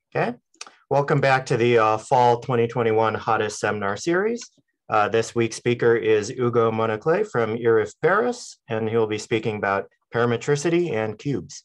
Okay, welcome back to the Fall 2021 Hottest Seminar Series. This week's speaker is Hugo Monaclet from IRIF Paris, and he'll be speaking about parametricity and cubes.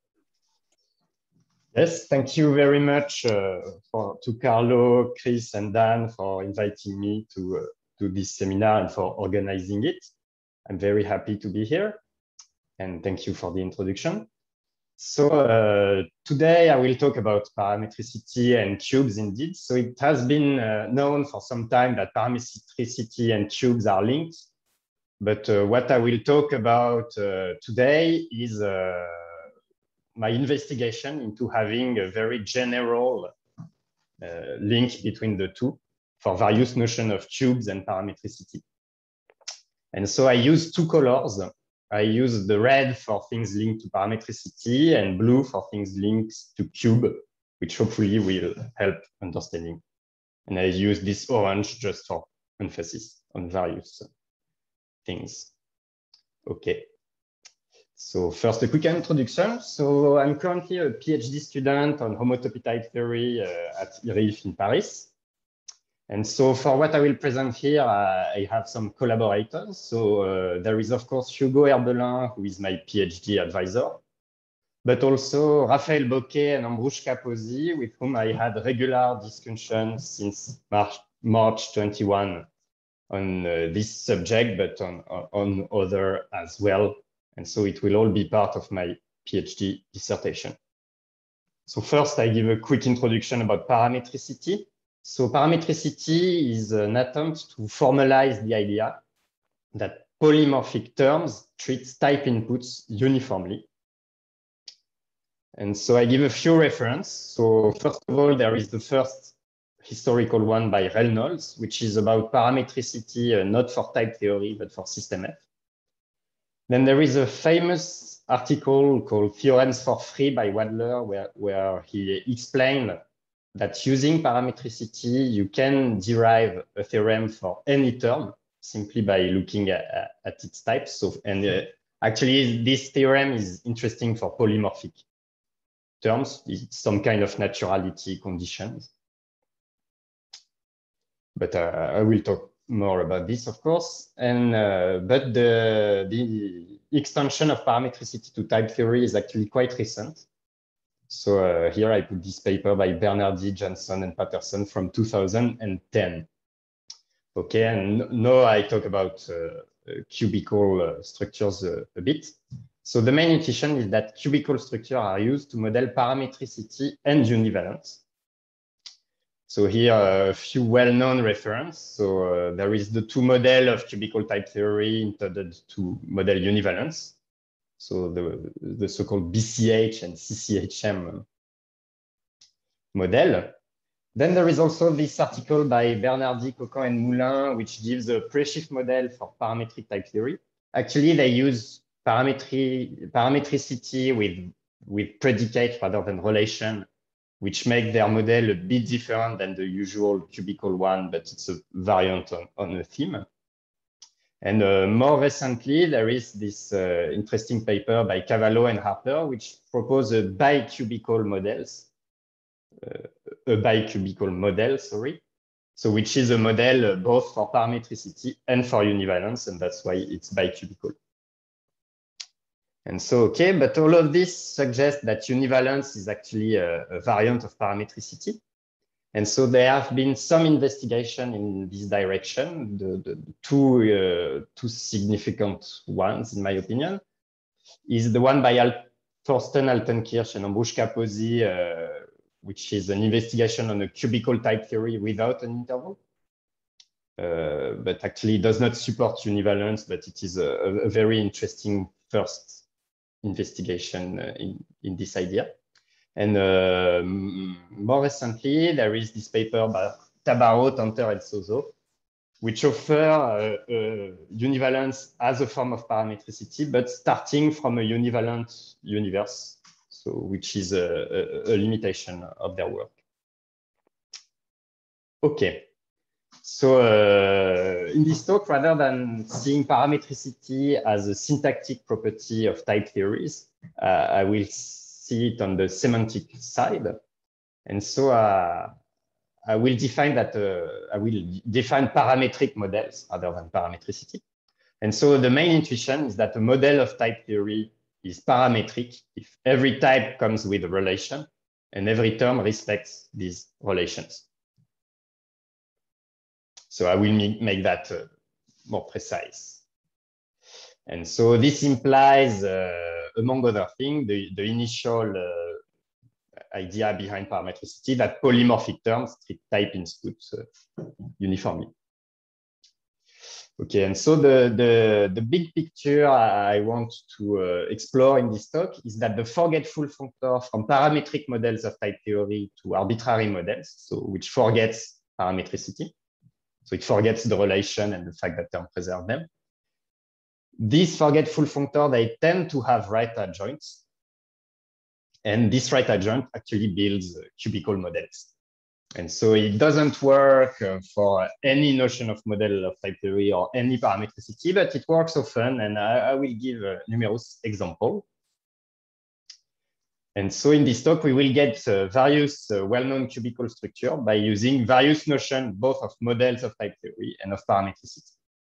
Yes, thank you very much to Carlo, Chris, and Dan for inviting me to this seminar and for organizing it. I'm very happy to be here, and thank you for the introduction. So today I will talk about parametricity and cubes indeed. So it has been known for some time that parametricity and cubes are linked. But what I will talk about today is my investigation into having a very general link between the two for various notions of cubes and parametricity. And so I use two colors. I use the red for things linked to parametricity and blue for things linked to cube, which hopefully will help understanding. And I use this orange just for emphasis on various things. Okay. So first, a quick introduction. So I'm currently a PhD student on homotopy type theory at IRIF in Paris. And so for what I will present here, I have some collaborators. So there is, of course, Hugo Herbelin, who is my PhD advisor, but also Raphaël Bocquet and Ambrouche Pozzi, with whom I had regular discussions since March 21 on this subject, but on other as well. And so it will all be part of my PhD dissertation. So first, I give a quick introduction about parametricity. So parametricity is an attempt to formalize the idea that polymorphic terms treat type inputs uniformly. And so I give a few references. So first of all, there is the first historical one by Reynolds, which is about parametricity, not for type theory, but for system F. Then there is a famous article called Theorems for Free by Wadler, where he explained that using parametricity, you can derive a theorem for any term simply by looking at its types. So, and actually, this theorem is interesting for polymorphic terms. It's some kind of naturality conditions. But I will talk more about this, of course. And but the extension of parametricity to type theory is actually quite recent. So here I put this paper by Bernardi, Johnson, and Patterson from 2010. Okay, and now I talk about cubical structures a bit. So the main intuition is that cubical structures are used to model parametricity and univalence. So here a few well-known references. So there is the two model of cubical type theory intended to model univalence. So the so-called BCH and CCHM model. Then there is also this article by Bernardi, Coquin, and Moulin, which gives a preshift model for parametric type theory. Actually, they use parametricity with predicate rather than relation, which make their model a bit different than the usual cubical one, but it's a variant on a theme. And more recently, there is this interesting paper by Cavallo and Harper, which propose a bicubical model, sorry. So which is a model both for parametricity and for univalence, and that's why it's bicubical. And so, okay, but all of this suggests that univalence is actually a variant of parametricity. And so there have been some investigation in this direction. The two significant ones, in my opinion, is the one by Thorsten Altenkirch and Ambrouche Pozzi, which is an investigation on a cubical type theory without an interval. But actually does not support univalence, but it is a very interesting first investigation in this idea. And more recently, there is this paper by Tabarot, Tanter, and Sozo, which offer univalence as a form of parametricity, but starting from a univalent universe, so which is a limitation of their work. Okay, so in this talk, rather than seeing parametricity as a syntactic property of type theories, I will see it on the semantic side. And so I will define that, I will define parametric models rather than parametricity. And so the main intuition is that a model of type theory is parametric if every type comes with a relation and every term respects these relations. So I will make that more precise. And so this implies, among other things, the initial idea behind parametricity that polymorphic terms treat type inputs uniformly. Okay, and so the big picture I want to explore in this talk is that the forgetful functor from parametric models of type theory to arbitrary models, so which forgets parametricity. So it forgets the relation and the fact that terms preserve them. These forgetful functors, they tend to have right adjoints. And this right adjoint actually builds cubical models. And so it doesn't work for any notion of model of type theory or any parametricity, but it works often. And I will give numerous examples. And so in this talk, we will get various well-known cubical structure by using various notions, both of models of type theory and of parametricity.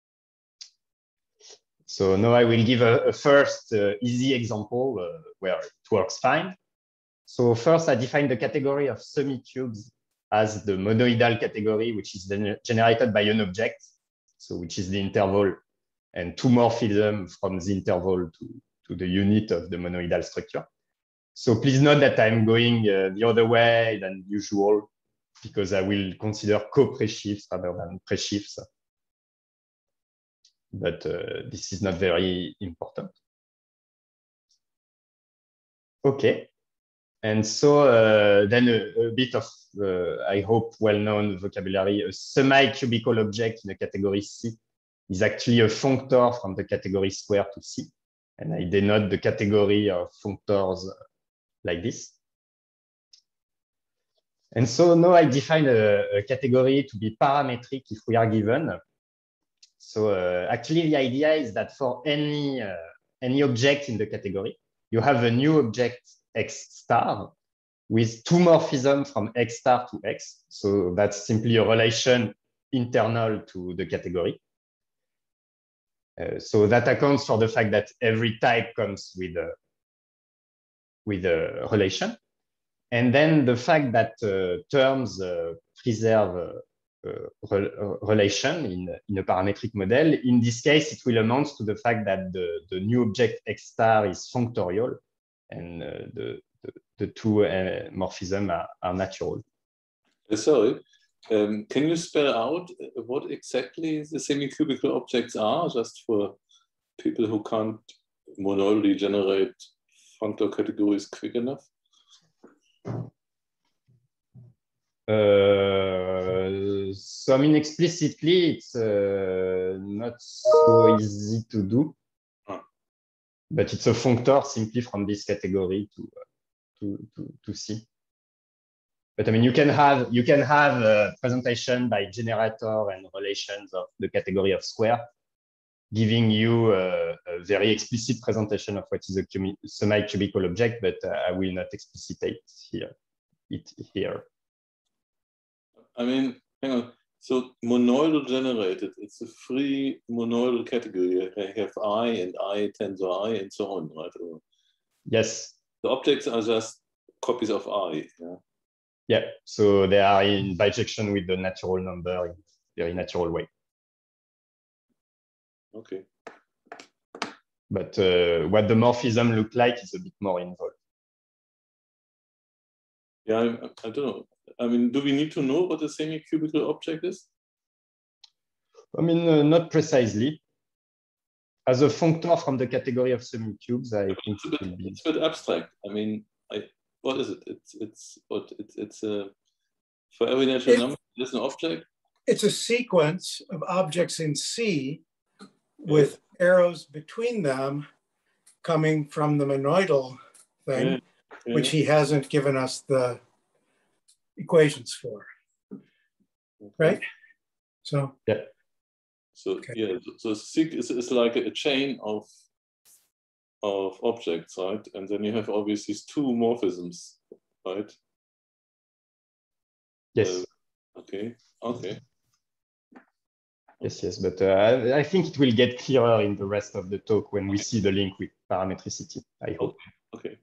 So now I will give a first easy example where it works fine. So first, I define the category of semi-cubes as the monoidal category, which is then generated by an object, so which is the interval, and two morphisms from the interval to the unit of the monoidal structure. So please note that I'm going the other way than usual, because I will consider co-preshifts rather than preshifts. But this is not very important. Okay. And so then a bit of, I hope, well-known vocabulary. A semi-cubical object in the category C is actually a functor from the category square to C. And I denote the category of functors like this. And so now I define a category to be parametric if we are given. So actually, the idea is that for any object in the category, you have a new object X star with two morphisms from X star to X. So that's simply a relation internal to the category. So that accounts for the fact that every type comes with a relation. And then the fact that terms preserve relation in a parametric model. In this case, it will amount to the fact that the new object X star is functorial and the two morphisms are natural. Sorry, can you spell out what exactly the semi-cubical objects are, just for people who can't monoidally generate functor categories quick enough? So I mean, explicitly, it's not so easy to do, but it's a functor simply from this category to C. But I mean, you can have a presentation by generator and relations of the category of square, giving you a very explicit presentation of what is a semi-cubical object, but I will not explicitate it here. I mean, hang on. So monoidal generated, it's a free monoidal category. I have I and I tensor I and so on, right? Yes. The objects are just copies of I. Yeah. Yeah. So they are in bijection with the natural number in a very natural way. Okay. But what the morphism look like is a bit more involved. Yeah, I don't know. I mean, do we need to know what a semi-cubical object is? I mean, not precisely. As a functor from the category of semi-cubes, I think it's a bit abstract. I mean, what is it? It's for every natural number, there's an object. It's a sequence of objects in C with arrows between them coming from the monoidal thing, which he hasn't given us the equations for, right? So yeah. So yeah, so it's like a chain of objects, right? And then you have obviously these two morphisms, right? Yes. Okay. Okay. Yes, but I think it will get clearer in the rest of the talk when we see the link with parametricity, I hope. Okay.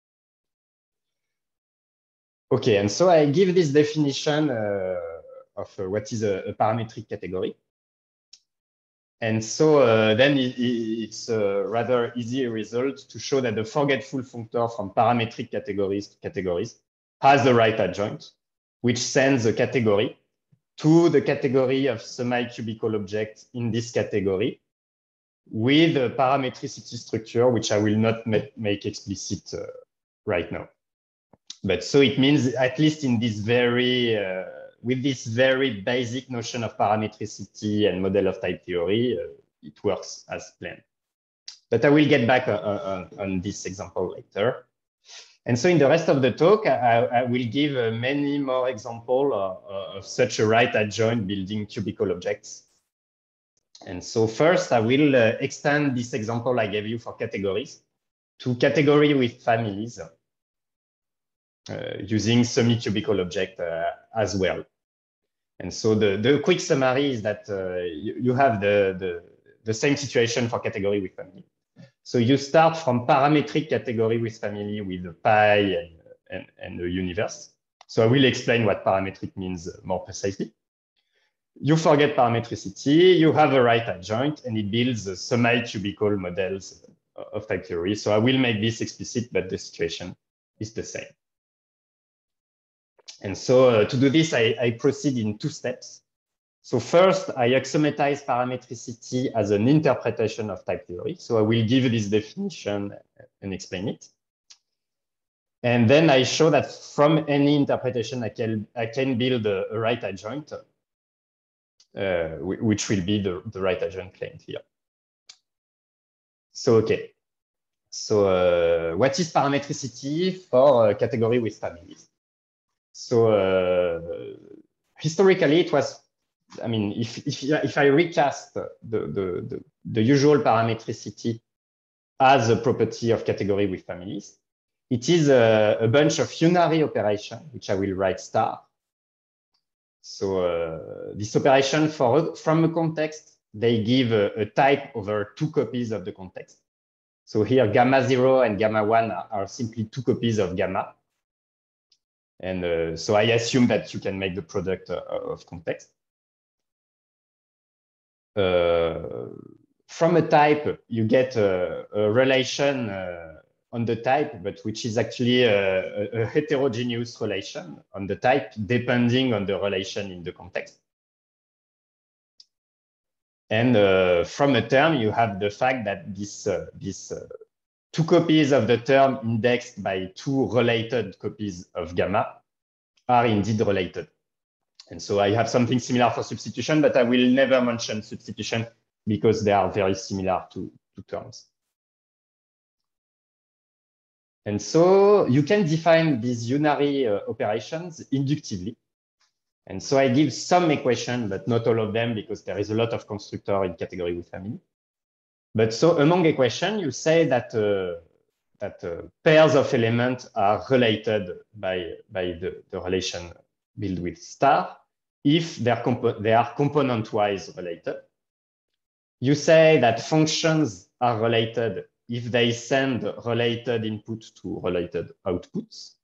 Okay, and so I give this definition of what is a parametric category. And so then it's a rather easy result to show that the forgetful functor from parametric categories to categories has the right adjoint, which sends a category to the category of semi-cubical objects in this category with a parametricity structure, which I will not make explicit right now. But so it means, at least in this very, with this very basic notion of parametricity and model of type theory, it works as planned. But I will get back on this example later. And so in the rest of the talk, I will give many more examples of such a right adjoint building cubical objects. And so first, I will extend this example I gave you for categories to category with families using semi-cubical object as well. And so the quick summary is that you have the same situation for category with family. So you start from parametric category with family with a pi and a universe. So I will explain what parametric means more precisely. You forget parametricity, you have a right adjoint, and it builds semi-cubical models of type theory. So I will make this explicit, but the situation is the same. And so to do this, I proceed in 2 steps. So first, I axiomatize parametricity as an interpretation of type theory. So I will give this definition and explain it. And then I show that from any interpretation, I can build a right adjoint, which will be the right adjoint claimed here. So, okay. So what is parametricity for a category with families? So historically, it was, I mean, if I recast the usual parametricity as a property of category with families, it is a bunch of unary operation, which I will write star. So this operation from a context, they give a type over 2 copies of the context. So here, gamma 0 and gamma 1 are simply 2 copies of gamma. And so I assume that you can make the product of context. From a type, you get a relation on the type, but which is actually a heterogeneous relation on the type, depending on the relation in the context. And from a term, you have the fact that these 2 copies of the term indexed by 2 related copies of gamma are indeed related. And so I have something similar for substitution, but I will never mention substitution because they are very similar to terms. And so you can define these unary operations inductively. And so I give some equation, but not all of them, because there is a lot of constructor in category with family. But so among equation, you say that pairs of elements are related by the relation built with star if they are component-wise related. You say that functions are related if they send related input to related outputs.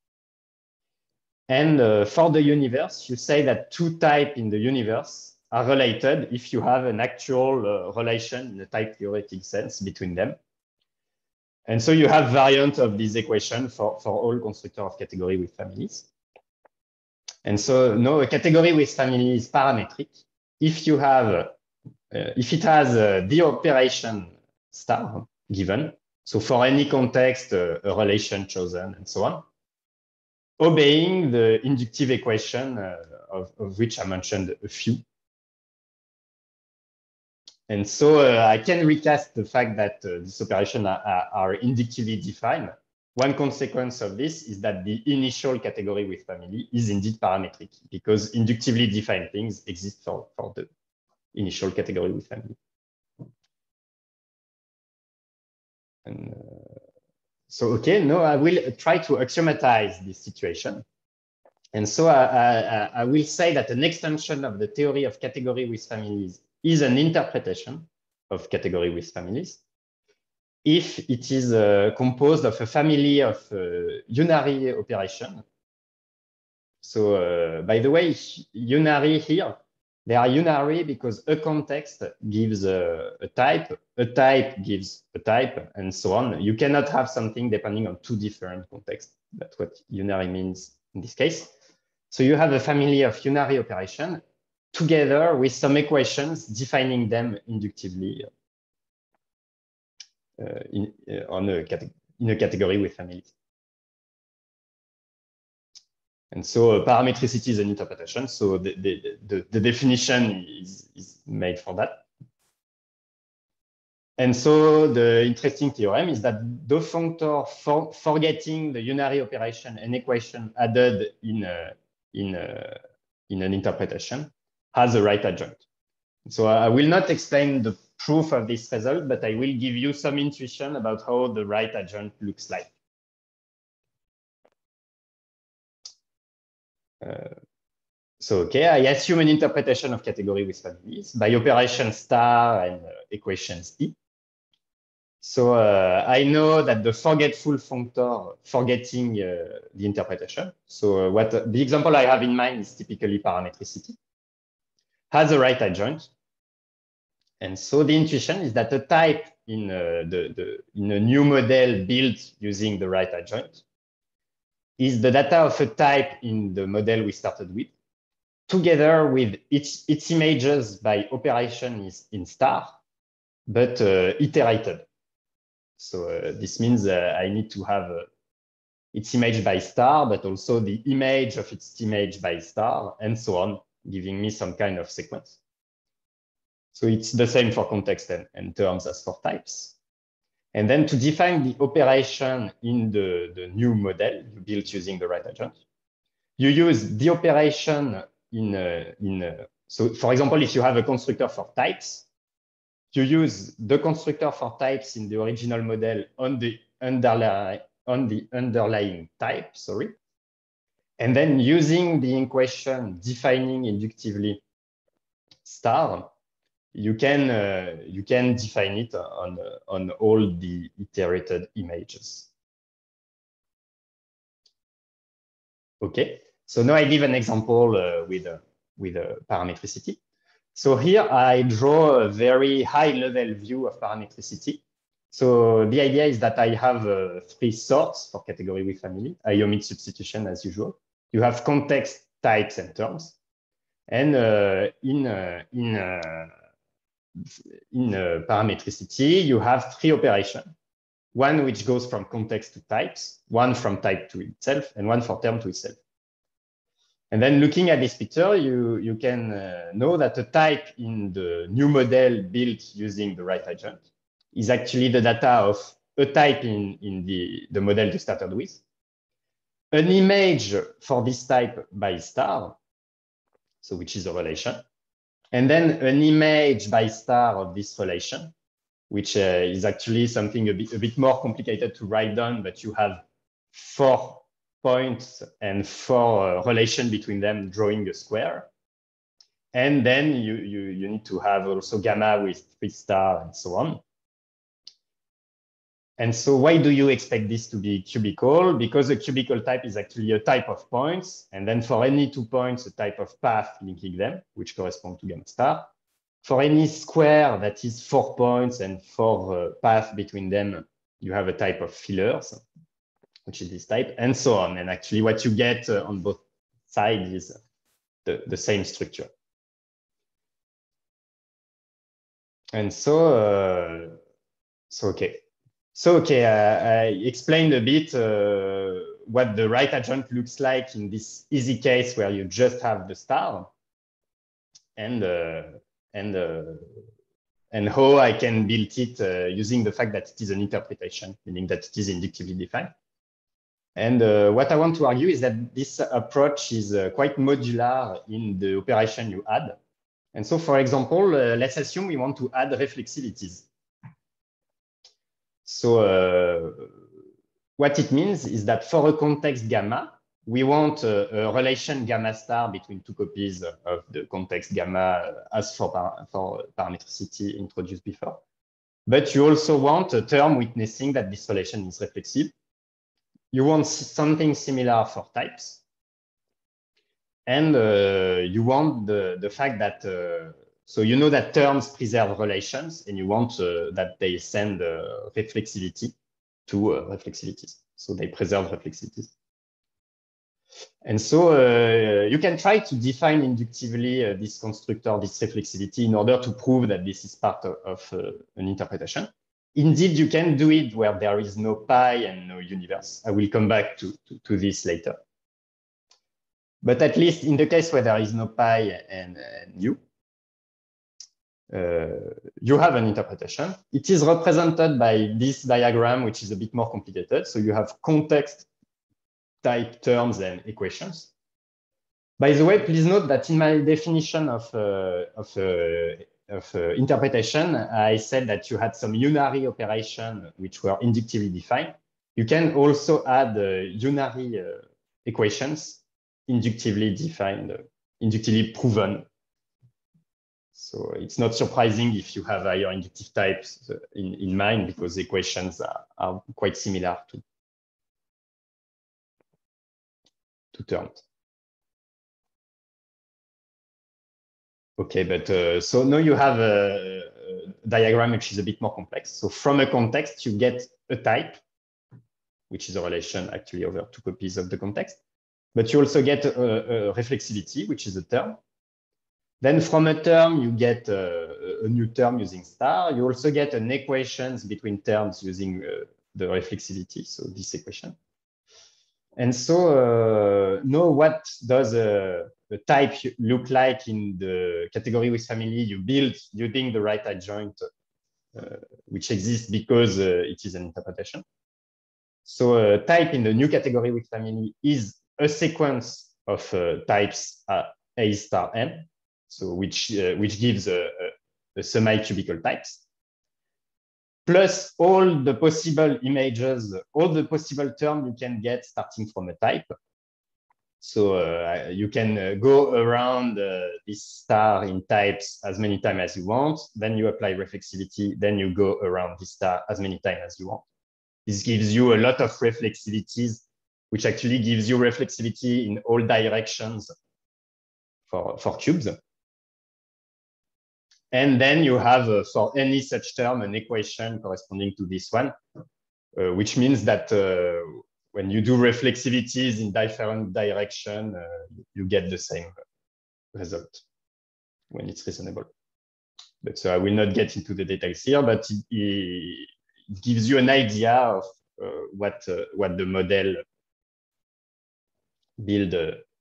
And for the universe, you say that 2 types in the universe are related if you have an actual relation in a type theoretic sense between them. And so you have variant of this equation for all constructor of category with families. And so now a category with family is parametric if you have, if it has the operation star given. So for any context, a relation chosen and so on, obeying the inductive equation of which I mentioned a few. And so I can recast the fact that these operations are inductively defined. One consequence of this is that the initial category with family is indeed parametric because inductively defined things exist for the initial category with family. And so, okay, now I will try to axiomatize this situation. And so I will say that an extension of the theory of category with families is an interpretation of category with families if it is composed of a family of unary operation. So by the way, unary here, they are unary because a context gives a type gives a type, and so on. You cannot have something depending on two different contexts. That's what unary means in this case. So you have a family of unary operation together with some equations defining them inductively in a category with families. And so parametricity is an interpretation. So the definition is made for that. And so the interesting theorem is that the functor forgetting the unary operation and equation added in an interpretation has a right adjoint. So I will not explain the proof of this result, but I will give you some intuition about how the right adjoint looks like. So, okay, I assume an interpretation of category with families by operation star and equations E. So I know that the forgetful functor forgetting the interpretation. So what the example I have in mind is typically parametricity, has a right adjoint. And so the intuition is that a type in a new model built using the right adjoint is the data of a type in the model we started with, together with its images by operation is in star, but iterated. So this means I need to have its image by star, but also the image of its image by star, and so on, giving me some kind of sequence. So it's the same for context and terms as for types. And then to define the operation in the new model you built using the right adjoint, you use the operation so for example, if you have a constructor for types, you use the constructor for types in the original model on the underlying type, sorry. And then using the equation defining inductively star, you can define it on all the iterated images. Okay, so now I give an example with parametricity. So here I draw a very high level view of parametricity. So the idea is that I have three sorts for category with family. I omit substitution as usual. You have context, types, and terms. And in parametricity, you have three operations. One which goes from context to types, one from type to itself, and one for term to itself. And then looking at this picture, you can know that a type in the new model built using the right adjoint is actually the data of a type in the model you started with, an image for this type by star, so which is a relation, and then an image by star of this relation, which is actually something a bit more complicated to write down, but you have 4 points and 4 relation between them drawing a square. And then you need to have also gamma with 3 star and so on. And so why do you expect this to be cubical? Because a cubical type is actually a type of points. And then for any 2 points, a type of path linking them, which correspond to gamma star. For any square that is 4 points and 4 paths between them, you have a type of fillers, which is this type, and so on. And actually what you get on both sides is the same structure. And so, I explained a bit what the right adjoint looks like in this easy case where you just have the star, and how I can build it using the fact that it is an interpretation, meaning that it is inductively defined. And what I want to argue is that this approach is quite modular in the operation you add. And so, for example, let's assume we want to add reflexivities. So what it means is that for a context gamma, we want a relation gamma star between two copies of the context gamma as for parametricity introduced before. But you also want a term witnessing that this relation is reflexive. You want something similar for types. And you want the fact that, so you know that terms preserve relations, and you want that they send reflexivity to reflexivities. So they preserve reflexivities. And so you can try to define inductively this constructor, this reflexivity, in order to prove that this is part of an interpretation. Indeed, you can do it where there is no pi and no universe. I will come back to this later. But at least in the case where there is no pi and u, you have an interpretation. It is represented by this diagram, which is a bit more complicated. So you have context, type, terms, and equations. By the way, please note that in my definition of interpretation, I said that you had some unary operations which were inductively defined. You can also add unary equations inductively defined, inductively proven. So it's not surprising if you have higher inductive types in mind, because the equations are quite similar to terms. Okay, but so now you have a diagram which is a bit more complex. So from a context, you get a type, which is a relation actually over two copies of the context. But you also get a reflexivity, which is a term. Then from a term, you get a new term using star. You also get an equations between terms using the reflexivity, so this equation. And so now what does a type look like in the category with family you build using the right adjoint, which exists because it is an interpretation. So a type in the new category with family is a sequence of types A star n, so which gives a semi-cubical types, plus all the possible images, all the possible terms you can get starting from a type. So you can go around this star in types as many times as you want. Then you apply reflexivity. Then you go around this star as many times as you want. This gives you a lot of reflexivities, which actually gives you reflexivity in all directions for cubes. And then you have, for any such term, an equation corresponding to this one, which means that when you do reflexivities in different directions, you get the same result when it's reasonable. But so I will not get into the details here, but it gives you an idea of what the model build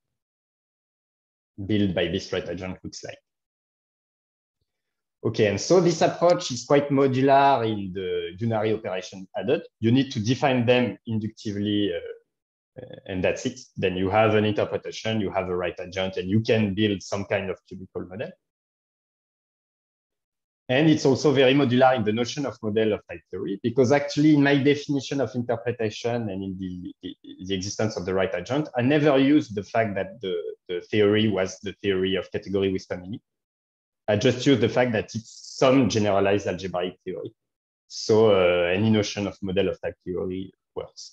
by this right adjoint looks like. Okay, and so this approach is quite modular in the unary operation added. You need to define them inductively, and that's it. Then you have an interpretation, you have a right adjoint, and you can build some kind of cubical model. And it's also very modular in the notion of model of type theory, because actually in my definition of interpretation and in the existence of the right adjoint, I never used the fact that the theory was the theory of category with family. I just use the fact that it's some generalized algebraic theory. So any notion of model of type theory works.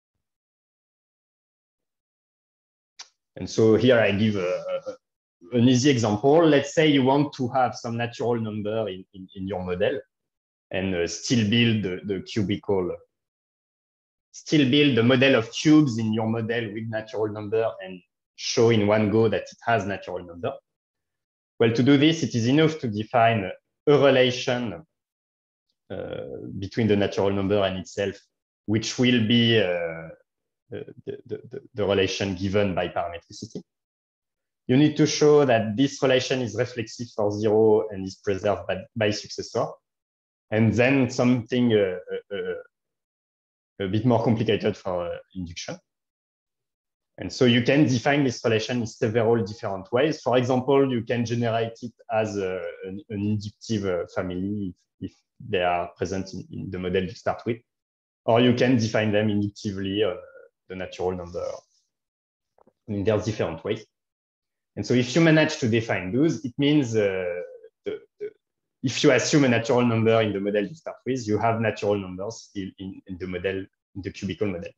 And so here I give an easy example. Let's say you want to have some natural number in your model and still build the cubical, still build the model of cubes in your model with natural number and show in one go that it has natural number. Well, to do this, it is enough to define a relation between the natural number and itself, which will be the relation given by parametricity. You need to show that this relation is reflexive for 0 and is preserved by successor. And then something a bit more complicated for induction. And so you can define this relation in several different ways. For example, you can generate it as an inductive family if they are present in the model you start with. Or you can define them inductively on the natural number. I mean, there's different ways. And so if you manage to define those, it means if you assume a natural number in the model you start with, you have natural numbers in the model, in the cubical model.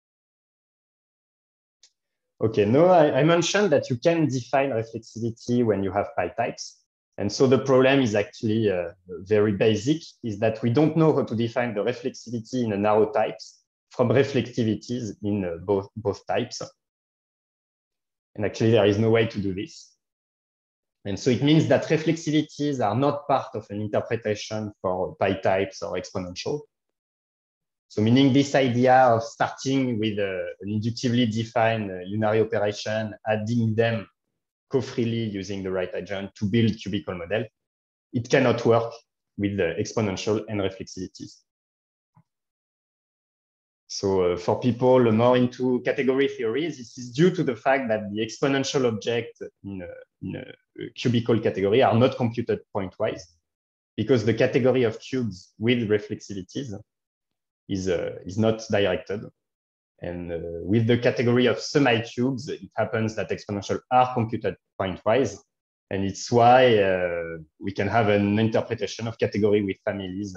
Okay, now I mentioned that you can define reflexivity when you have pi types. And so the problem is actually very basic, is that we don't know how to define the reflexivity in a narrow types from reflectivities in both types. And actually, there is no way to do this. And so it means that reflexivities are not part of an interpretation for pi types or exponential. So meaning this idea of starting with an inductively defined unary operation, adding them co-freely using the right adjoint to build cubical model, it cannot work with the exponential and reflexivities. So for people more into category theory, this is due to the fact that the exponential objects in a cubical category are not computed pointwise, because the category of cubes with reflexivities is not directed. And with the category of semi-cubes, it happens that exponentials are computed pointwise. And it's why we can have an interpretation of category with families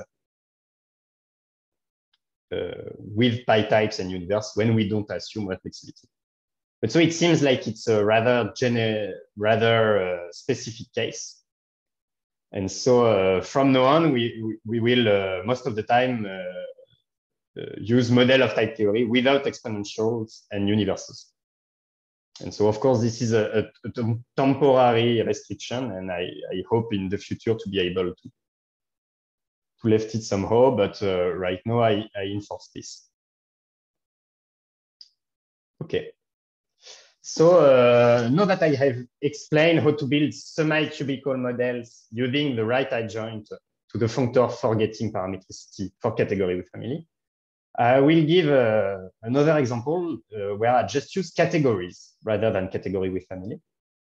with pi types and universe when we don't assume reflexivity. But so it seems like it's a rather specific case. And so from now on, we will most of the time use model of type theory without exponentials and universes. And so, of course, this is a temporary restriction, and I hope in the future to be able to left it somehow, but right now I enforce this. Okay. So now that I have explained how to build semi-cubical models using the right adjoint to the functor for getting parametricity for category with family, I will give another example where I just use categories rather than category with family.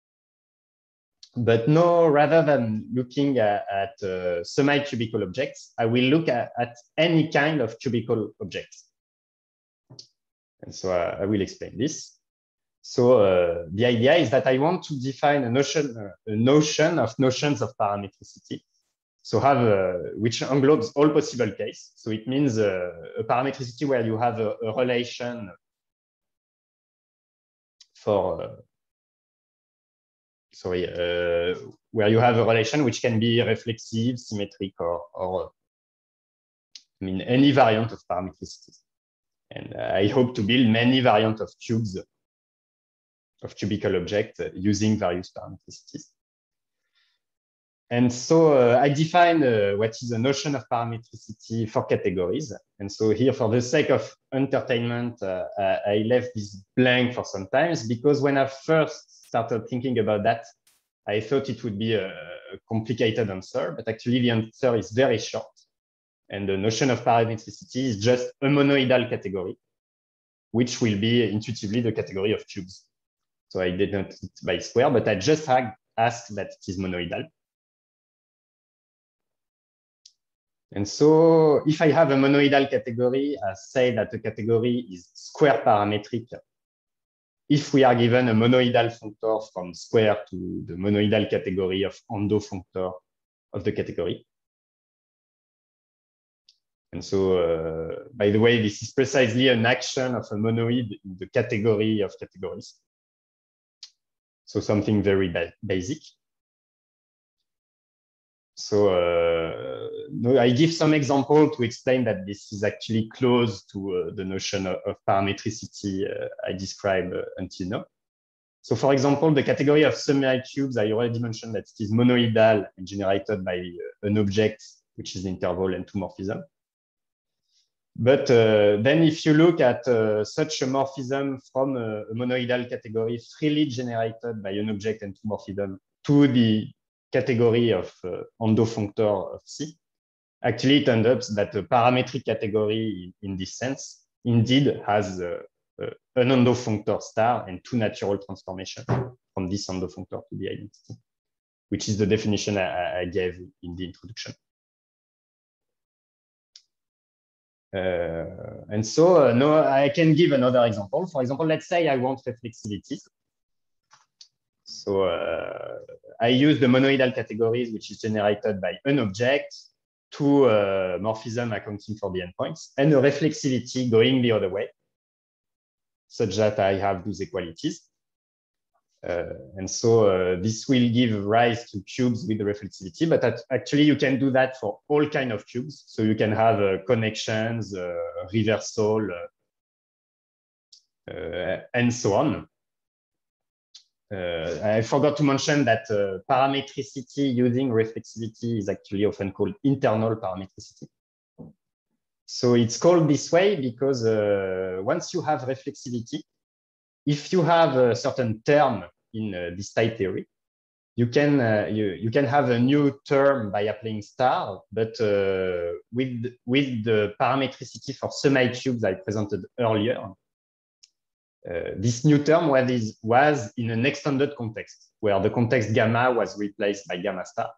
But no, rather than looking at semi-cubical objects, I will look at any kind of cubical objects. And so I will explain this. So the idea is that I want to define a notion of notions of parametricity. So have which englobes all possible cases. So it means a parametricity where you have a relation for where you have a relation which can be reflexive, symmetric, or I mean any variant of parametricity. And I hope to build many variants of cubes of cubical objects using various parametricities. And so I define what is the notion of parametricity for categories. And so here, for the sake of entertainment, I left this blank for some times, because when I first started thinking about that, I thought it would be a complicated answer, but actually the answer is very short. And the notion of parametricity is just a monoidal category, which will be intuitively the category of cubes. So I did not by square, but I just asked that it is monoidal. And so if I have a monoidal category, I say that the category is square parametric if we are given a monoidal functor from square to the monoidal category of endo functor of the category. And so, by the way, this is precisely an action of a monoid in the category of categories. So something very basic. So I give some example to explain that this is actually close to the notion of parametricity I described until now. So for example, the category of semi-cubes, I already mentioned that it is monoidal and generated by an object, which is the interval and two morphism. But then if you look at such a morphism from a monoidal category freely generated by an object and two morphism to the category of endo functor of C, actually it ends up that the parametric category in this sense indeed has an endo functor star and two natural transformations from this endo functor to the identity, which is the definition I gave in the introduction. And so now I can give another example. For example, let's say I want reflexivity. So I use the monoidal categories, which is generated by an object, to morphism accounting for the endpoints, and a reflexivity going the other way, such that I have those equalities. And so this will give rise to cubes with the reflexivity, but actually you can do that for all kinds of cubes. So you can have connections, reversal, and so on. I forgot to mention that parametricity using reflexivity is actually often called internal parametricity. So it's called this way because once you have reflexivity, if you have a certain term in this type theory, you can have a new term by applying star, but with the parametricity for semi-cubes I presented earlier, this new term was in an extended context, where the context gamma was replaced by gamma star.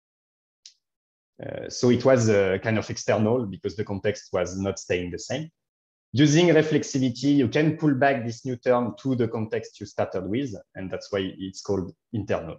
So it was kind of external because the context was not staying the same. Using reflexivity, you can pull back this new term to the context you started with, and that's why it's called internal.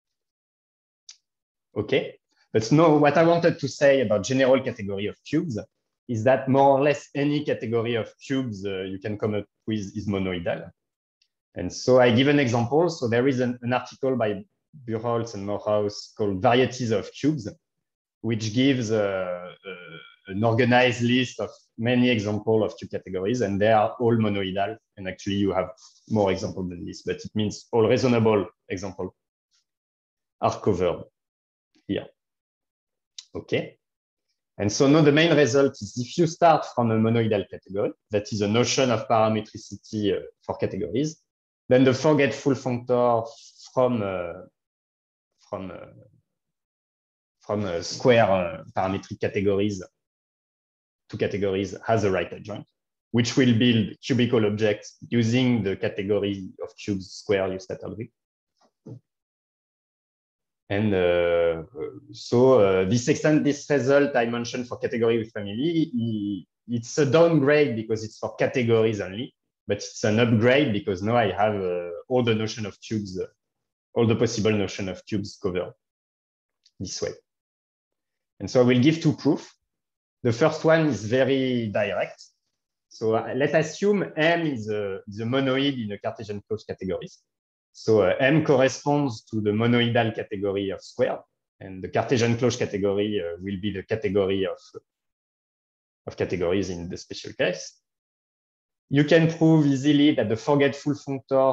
Okay, but no, what I wanted to say about general category of cubes is that more or less any category of cubes you can come up with is monoidal. And so I give an example. So there is an article by Buchholz and Morehouse called Varieties of Cubes, which gives an organized list of many examples of cube categories, and they are all monoidal. And actually you have more examples than this, but it means all reasonable examples are covered here. Okay. And so now the main result is if you start from a monoidal category, that is a notion of parametricity for categories, then the forgetful functor from square parametric categories to categories has a right adjoint, which will build cubical objects using the category of cubes square you started with. And this result I mentioned for category with family, it's a downgrade because it's for categories only, but it's an upgrade because now I have all the notion of cubes, all the possible notion of cubes covered this way. And so I will give two proofs. The first one is very direct. So let's assume M is a monoid in a Cartesian closed categories. So M corresponds to the monoidal category of square, and the Cartesian closed category will be the category of categories in the special case. You can prove easily that the forgetful functor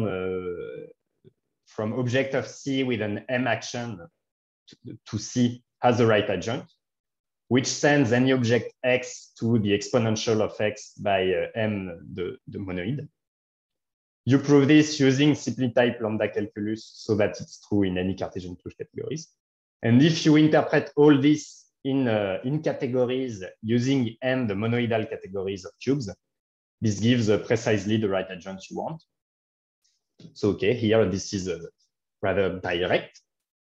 from object of C with an M action to C has a right adjoint, which sends any object X to the exponential of X by M, the monoid. You prove this using simply type lambda calculus so that it's true in any Cartesian closed categories. And if you interpret all this in categories using M, the monoidal categories of cubes, this gives precisely the right adjoint you want. So, okay, here this is rather direct.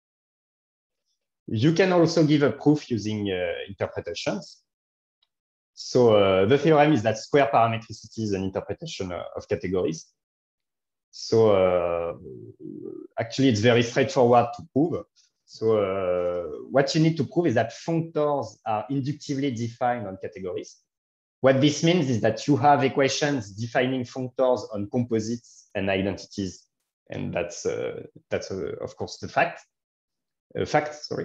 You can also give a proof using interpretations. So the theorem is that square parametricity is an interpretation of categories. So actually, it's very straightforward to prove. So what you need to prove is that functors are inductively defined on categories. What this means is that you have equations defining functors on composites and identities, and that's of course the fact. Sorry.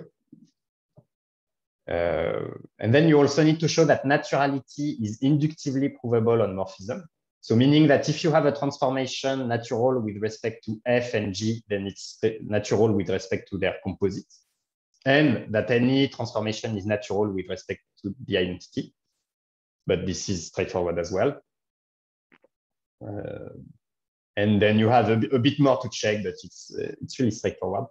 And then you also need to show that naturality is inductively provable on morphism. So meaning that if you have a transformation natural with respect to F and G, then it's natural with respect to their composites. And that any transformation is natural with respect to the identity. But this is straightforward as well. And then you have a bit more to check, but it's really straightforward.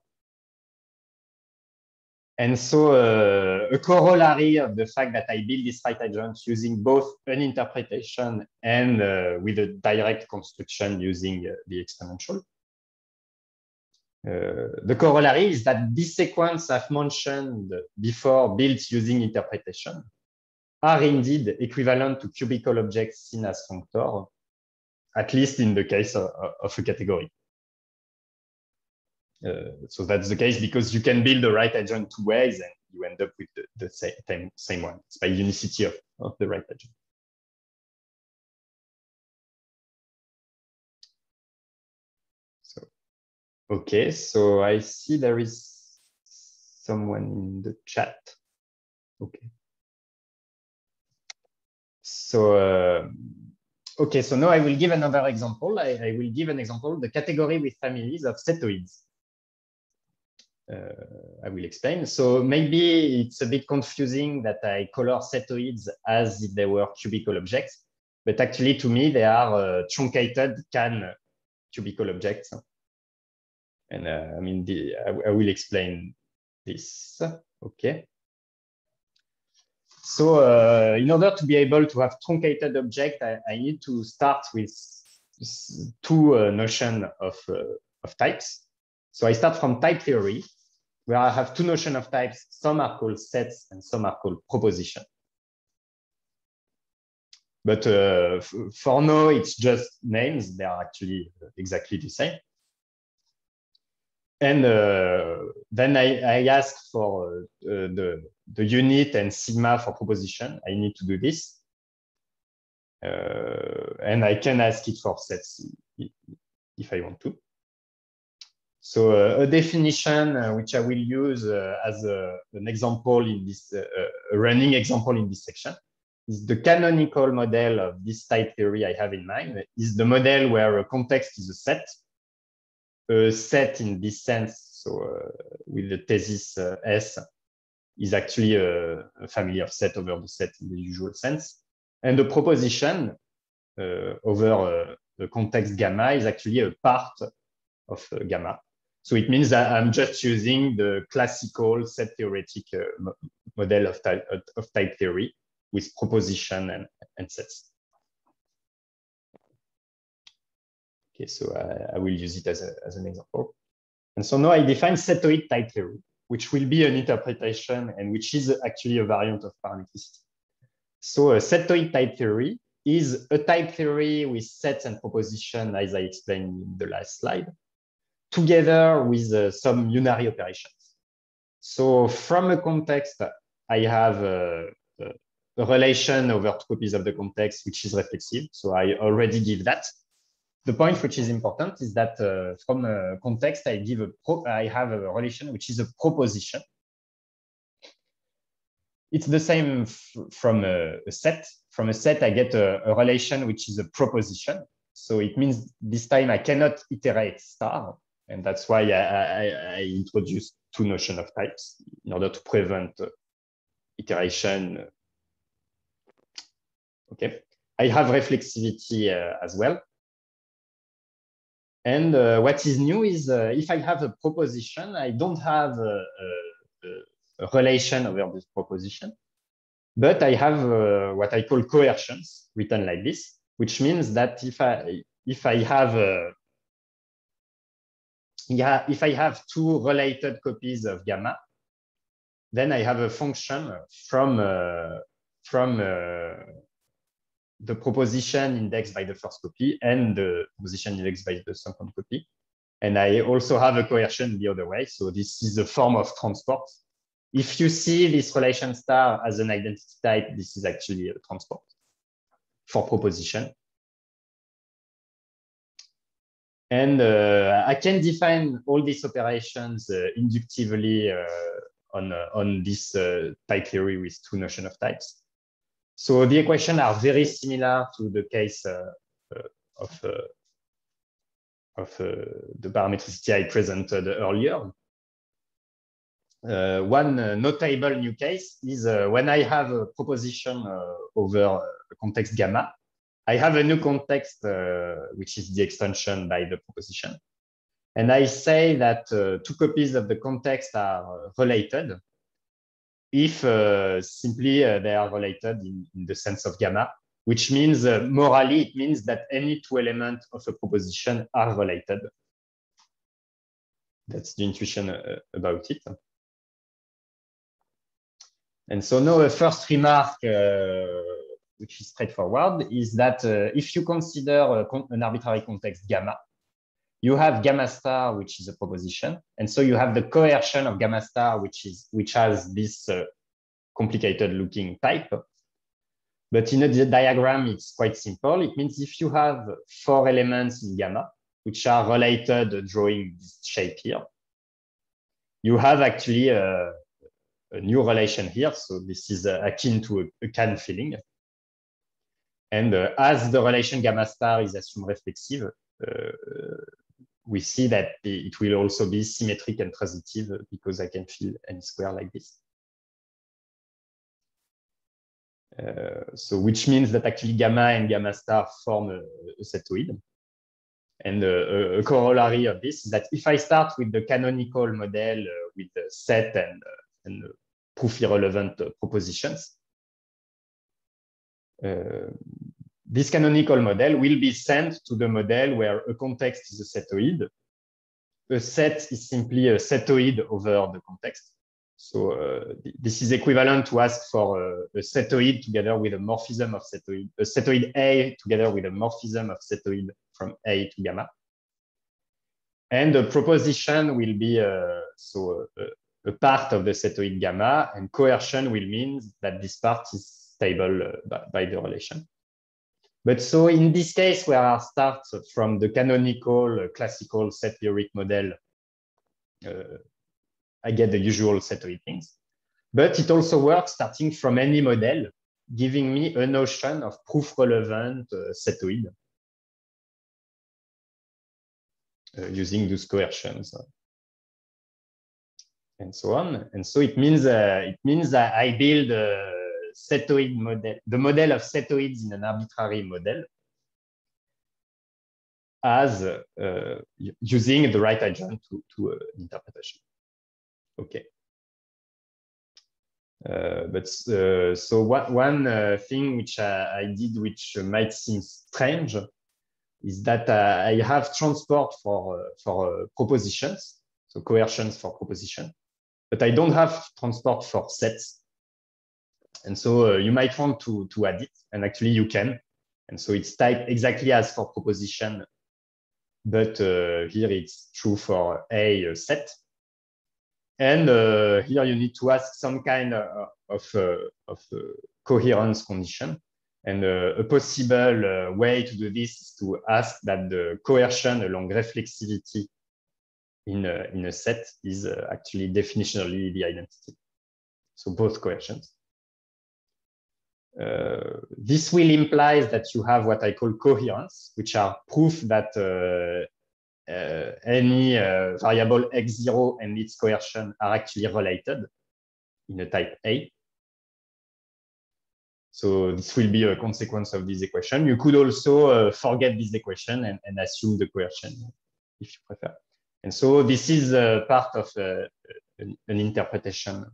And so a corollary of the fact that I build this right adjoint using both an interpretation and with a direct construction using the exponential. The corollary is that this sequence I've mentioned before built using interpretation are indeed equivalent to cubical objects seen as functor, at least in the case of a category. So that's the case because you can build the right agent two ways and you end up with the same one. It's by unicity of the right agent. So, okay, so I see there is someone in the chat. Okay. So, okay, so now I will give another example. I will give an example, the category with families of setoids. I will explain. So maybe it's a bit confusing that I color setoids as if they were cubical objects, but actually to me, they are truncated CAN cubical objects. And I mean, I will explain this, okay. So in order to be able to have truncated object, I need to start with two notions of types. So I start from type theory, where I have two notions of types. Some are called sets and some are called proposition. But for now, it's just names. They are actually exactly the same. And then I ask for the unit and sigma for proposition. I need to do this. And I can ask it for sets if I want to. So a definition which I will use as an example in this, a running example in this section, is the canonical model of this type theory I have in mind is the model where a context is a set. A set in this sense, so with the thesis S, is actually a family of set over the set in the usual sense. And the proposition over the context gamma is actually a part of gamma. So it means that I'm just using the classical set theoretic model of type theory with proposition and sets. Okay, so I will use it as an example. And so now I define setoid type theory, which will be an interpretation and which is actually a variant of parametricity. So a setoid type theory is a type theory with sets and proposition, as I explained in the last slide, together with some unary operations. So from a context, I have a relation over two copies of the context, which is reflexive. So I already give that. The point which is important is that from a context, I have a relation which is a proposition. It's the same from a set. From a set, I get a relation which is a proposition. So it means this time I cannot iterate star. And that's why I introduced two notions of types in order to prevent iteration. Okay. I have reflexivity as well. And what is new is if I have a proposition, I don't have a relation over this proposition, but I have what I call coercions written like this, which means that if I have two related copies of gamma, then I have a function from the proposition indexed by the first copy and the proposition indexed by the second copy. And I also have a coercion the other way. So this is a form of transport. If you see this relation star as an identity type, this is actually a transport for proposition. And I can define all these operations inductively on this type theory with two notions of types. So the equations are very similar to the case of the parametricity I presented earlier. One notable new case is when I have a proposition over a context gamma, I have a new context, which is the extension by the proposition. And I say that two copies of the context are related if simply they are related in the sense of gamma, which means morally, it means that any two elements of a proposition are related. That's the intuition about it. And so now a first remark, which is straightforward, is that if you consider an arbitrary context gamma, you have gamma star, which is a proposition. And so you have the coercion of gamma star, which has this complicated looking type. But in a diagram, it's quite simple. It means if you have 4 elements in gamma, which are related, drawing this shape here, you have actually a new relation here. So this is akin to a Kahn filling. And as the relation gamma star is assumed reflexive, we see that it will also be symmetric and transitive because I can fill any square like this. So which means that actually gamma and gamma star form a setoid. And a corollary of this is that if I start with the canonical model with the set and proof irrelevant propositions, this canonical model will be sent to the model where a context is a setoid. A set is simply a setoid over the context. So this is equivalent to ask for a setoid together with a morphism of setoid, a setoid A together with a morphism of setoid from A to gamma. And the proposition will be a part of the setoid gamma, and coercion will mean that this part is stable by the relation. But so in this case, where I start from the canonical classical set theoric model, I get the usual setoid things. But it also works starting from any model, giving me a notion of proof relevant setoid using those coercions and so on. And so it means that I build a setoid model, the model of setoids in an arbitrary model, as using the right adjoint to interpretation. Okay. So one thing which I did, which might seem strange, is that I have transport for propositions, so coercions for proposition, but I don't have transport for sets. And so you might want to add it, and actually you can. And so it's typed exactly as for proposition, but here it's true for a set. And here you need to ask some kind of coherence condition. And a possible way to do this is to ask that the coercion along reflexivity in a set is actually definitionally the identity. So both coercions. This will imply that you have what I call coherence, which are proof that any variable x0 and its coercion are actually related in a type A. So this will be a consequence of this equation. You could also forget this equation and assume the coercion if you prefer. And so this is part of an interpretation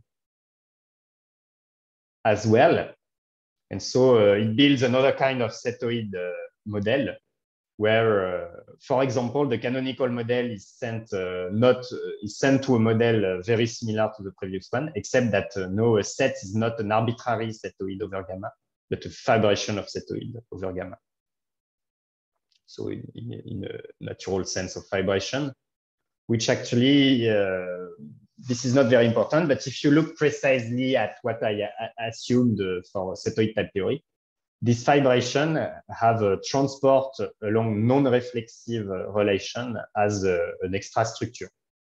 as well. And so it builds another kind of setoid model where, for example, the canonical model is sent to a model very similar to the previous one, except that no, a set is not an arbitrary setoid over gamma, but a fibration of setoid over gamma. So in a natural sense of fibration, which actually, this is not very important, but if you look precisely at what I assumed for setoid type theory, this fibration have a transport along non-reflexive relation as an extra structure.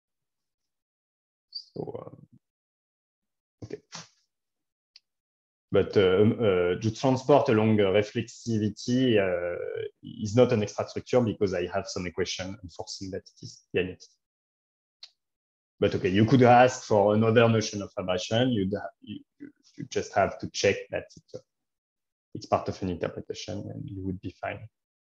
So, okay. But the transport along reflexivity is not an extra structure because I have some equation enforcing that it is the identity. But okay, you could ask for another notion of fibration. You just have to check that it's part of an interpretation and you would be fine.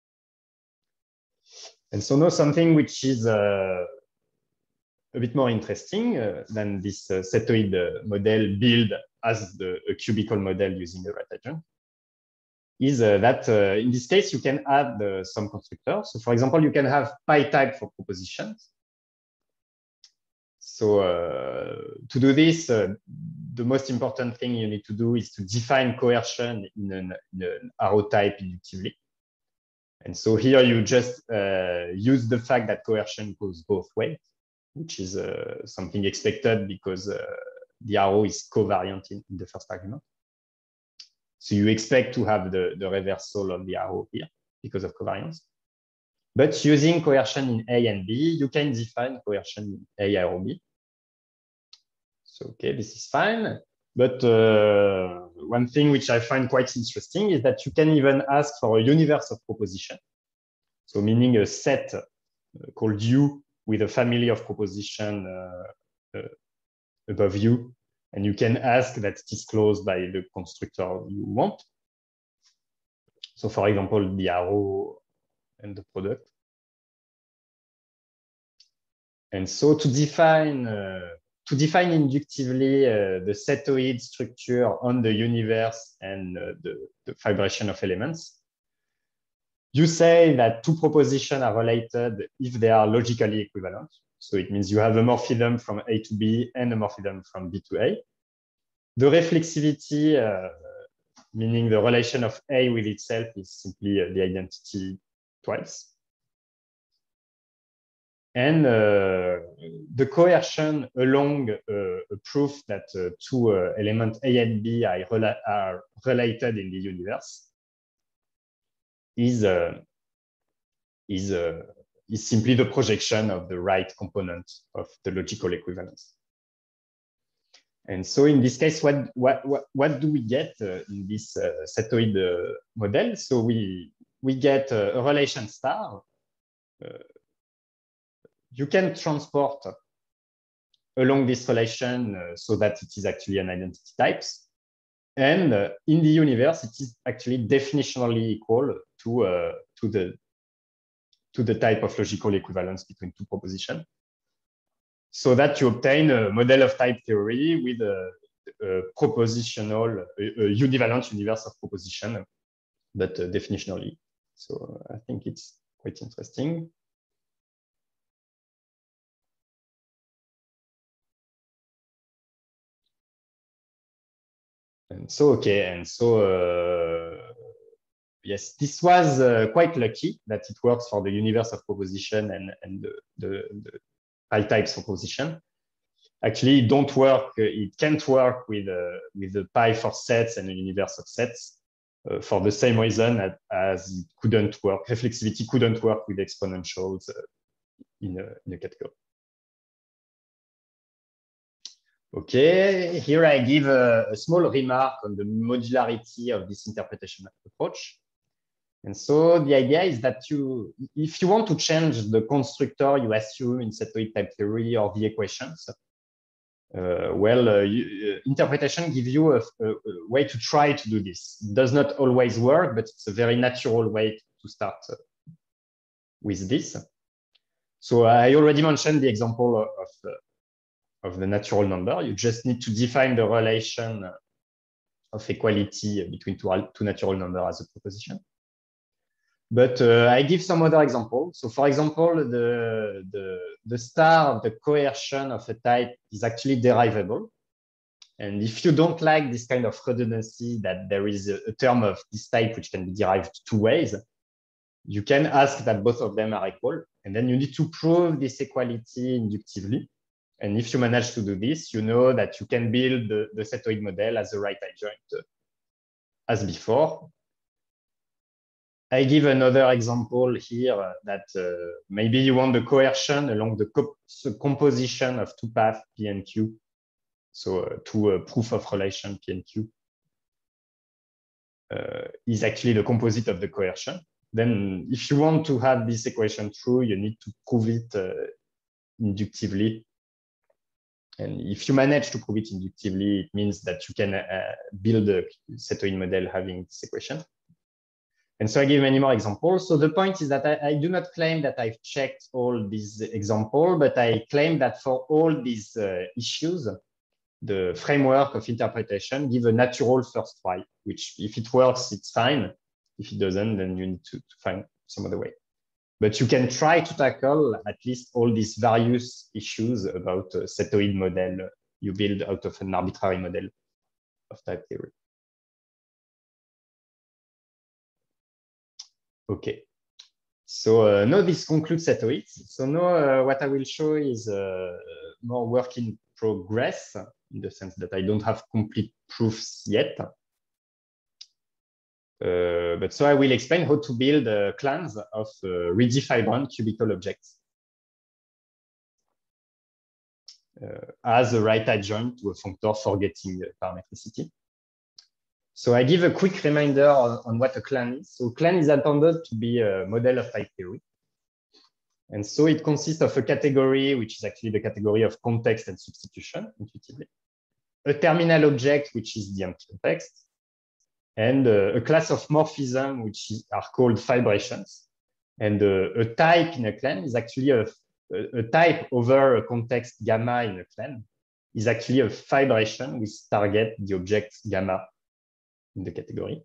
And so now something which is a bit more interesting than this setoid model built as a cubical model using the right adjoint is that in this case, you can add some constructors. So for example, you can have pi type for propositions. So to do this, the most important thing you need to do is to define coercion in an arrow type inductively. And so here you just use the fact that coercion goes both ways, which is something expected because the arrow is covariant in the first argument. So you expect to have the reversal of the arrow here because of covariance. But using coercion in A and B, you can define coercion in A arrow B. So, okay, this is fine. But one thing which I find quite interesting is that you can even ask for a universe of proposition. So meaning a set called U with a family of proposition above U. And you can ask that it is closed by the constructor you want. So for example, the arrow and the product. And so to define inductively the setoid structure on the universe and the vibration of elements, you say that two propositions are related if they are logically equivalent. So it means you have a morphism from A to B and a morphism from B to A. The reflexivity, meaning the relation of A with itself, is simply the identity twice. And the coercion along a proof that two elements A and B are related in the universe is simply the projection of the right component of the logical equivalence. And so in this case, what do we get in this setoid model? So we get a relation star. You can transport along this relation so that it is actually an identity types. And in the universe, it is actually definitionally equal to the type of logical equivalence between two propositions. So that you obtain a model of type theory with a propositional, a univalent universe of proposition, but definitionally. So I think it's quite interesting. And so, okay, and so, yes, this was quite lucky that it works for the universe of proposition and the pi types of proposition. Actually, it can't work with the pi for sets and a universe of sets for the same reason as it couldn't work, reflexivity couldn't work with exponentials in a category. Okay, here I give a small remark on the modularity of this interpretation approach. And so the idea is that if you want to change the constructor you assume in setoid type theory or the equations, interpretation gives you a way to try to do this. It does not always work, but it's a very natural way to start with this. So I already mentioned the example of the natural number. You just need to define the relation of equality between two natural numbers as a proposition. But I give some other examples. So for example, the star of the coercion of a type is actually derivable. And if you don't like this kind of redundancy that there is a term of this type which can be derived two ways, you can ask that both of them are equal. And then you need to prove this equality inductively. And if you manage to do this, you know that you can build the setoid model as a right adjoint as before. I give another example here that maybe you want the coercion along the composition of two paths P and Q. So two proof of relation P and Q is actually the composite of the coercion. Then if you want to have this equation true, you need to prove it inductively. And if you manage to prove it inductively, it means that you can build a setoid model having this equation. And so I give many more examples. So the point is that I do not claim that I've checked all these examples, but I claim that for all these issues, the framework of interpretation give a natural first try, which if it works, it's fine. If it doesn't, then you need to find some other way. But you can try to tackle at least all these various issues about a setoid model you build out of an arbitrary model of type theory. Okay, So now this concludes SETOIT. So now what I will show is more work in progress, in the sense that I don't have complete proofs yet. But so I will explain how to build clans of ready-fibrant cubical objects as a right adjoint to a functor for getting parametricity. So I give a quick reminder on what a clan is. So clan is intended to be a model of type theory. And so it consists of a category, which is actually the category of context and substitution, intuitively. A terminal object, which is the empty context. And a class of morphism, which are called fibrations. And a type in a clan is actually a type over a context gamma in a clan is actually a fibration with target the object gamma in the category.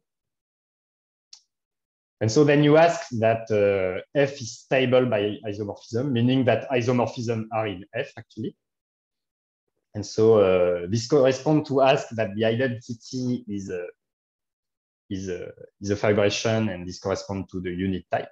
And so then you ask that F is stable by isomorphism, meaning that isomorphisms are in F actually. And so this corresponds to ask that the identity is a fibration, and this corresponds to the unit type.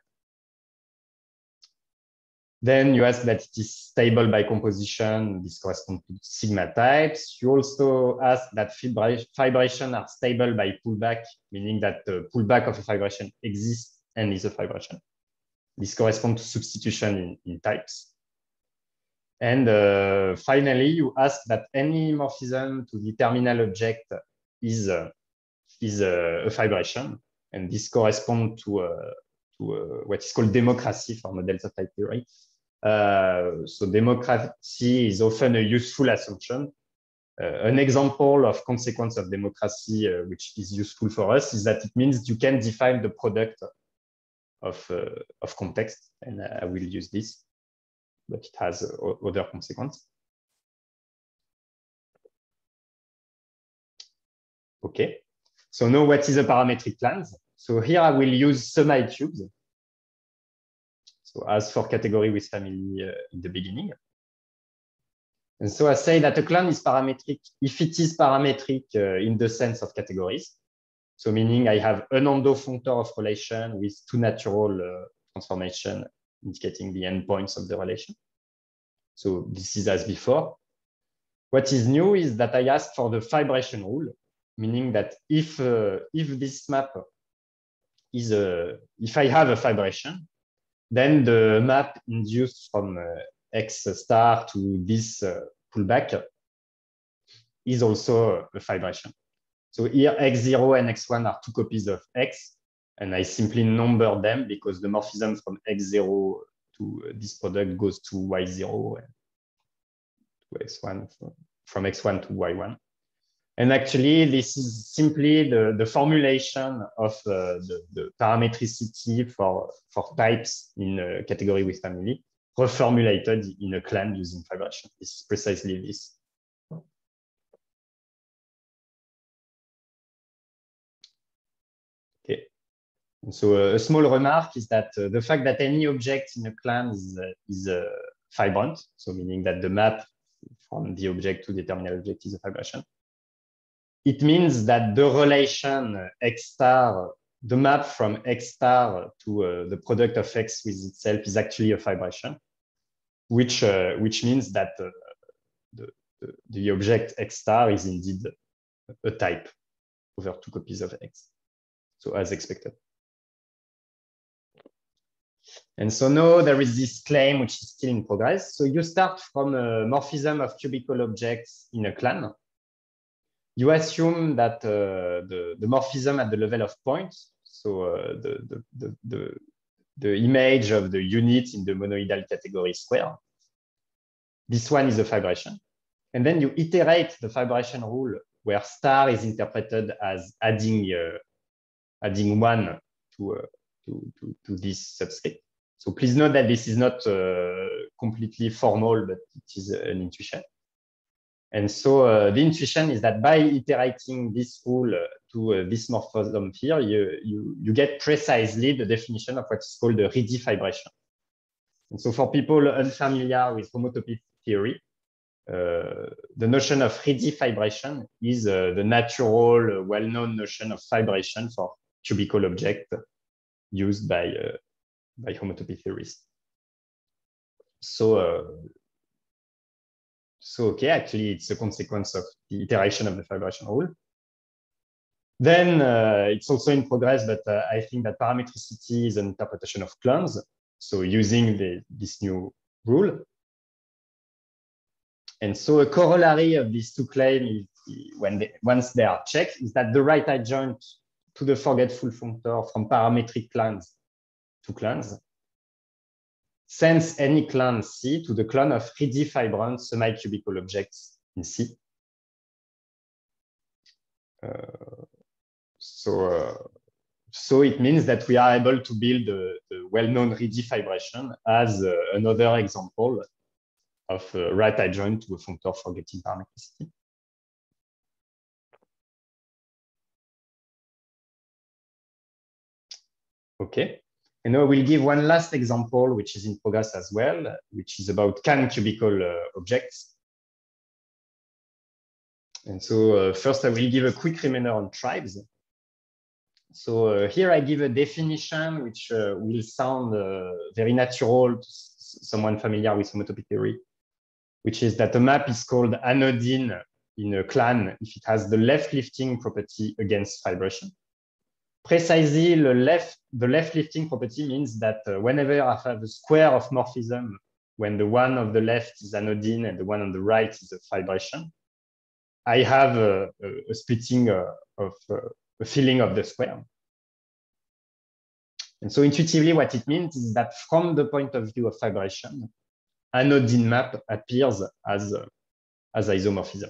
Then you ask that it is stable by composition. This corresponds to sigma types. You also ask that fibrations are stable by pullback, meaning that the pullback of a fibration exists and is a fibration. This corresponds to substitution in types. And finally, you ask that any morphism to the terminal object is a fibration, and this corresponds to what is called democracy for models of type theory. So democracy is often a useful assumption. An example of consequence of democracy, which is useful for us, is that it means you can define the product of context, and I will use this, but it has other consequences. Okay, so now what is a parametric clan? So here I will use semi-cubes. So as for category with family in the beginning. And so I say that a clan is parametric if it is parametric in the sense of categories. So meaning I have an endo functor of relation with two natural transformation indicating the endpoints of the relation. So this is as before. What is new is that I ask for the fibration rule, meaning that if this map is if I have a fibration, then the map induced from X star to this pullback is also a fibration. So here X0 and X1 are two copies of X, and I simply number them because the morphism from X0 to this product goes to Y0 and to X1, from X1 to Y1. And actually, this is simply the formulation of the parametricity for types in a category with family, reformulated in a clan using fibration. It's precisely this. Okay. And so a small remark is that the fact that any object in a clan is fibrant, so meaning that the map from the object to the terminal object is a fibration. It means that the relation X star, the map from X star to the product of X with itself is actually a fibration, which means that the object X star is indeed a type over two copies of X. So as expected. And so now there is this claim which is still in progress. So you start from a morphism of cubical objects in a clan. You assume that the morphism at the level of points, so the image of the unit in the monoidal category square, this one is a fibration. And then you iterate the fibration rule where star is interpreted as adding one to this subscript. So please note that this is not completely formal, but it is an intuition. And so the intuition is that by iterating this rule to this morphism here, you get precisely the definition of what is called a ready fibration. And so for people unfamiliar with homotopy theory, the notion of ready fibration is the natural, well-known notion of fibration for cubical object used by by homotopy theorists. So, okay, actually, it's a consequence of the iteration of the fibration rule. Then it's also in progress, but I think that parametricity is an interpretation of clones. So using this new rule. And so a corollary of these two claims, once they are checked, is that the right adjoint to the forgetful functor from parametric clans to clans sends any clan C to the clone of 3D fibrant semi-cubical objects in C. So it means that we are able to build the well-known Ricci fibration as another example of right adjoint to a functor forgetting parametricity. Okay, and now we'll give one last example, which is in progress as well, which is about CAN cubical objects. And so first I will give a quick reminder on tribes. So here I give a definition which will sound very natural to someone familiar with homotopy theory, which is that a map is called anodine in a clan if it has the left lifting property against fibration. Precisely, the left lifting property means that whenever I have a square of morphism, when the one of the left is anodine and the one on the right is a fibration, I have a splitting of a filling of the square. And so intuitively, what it means is that from the point of view of fibration, anodine map appears as isomorphism.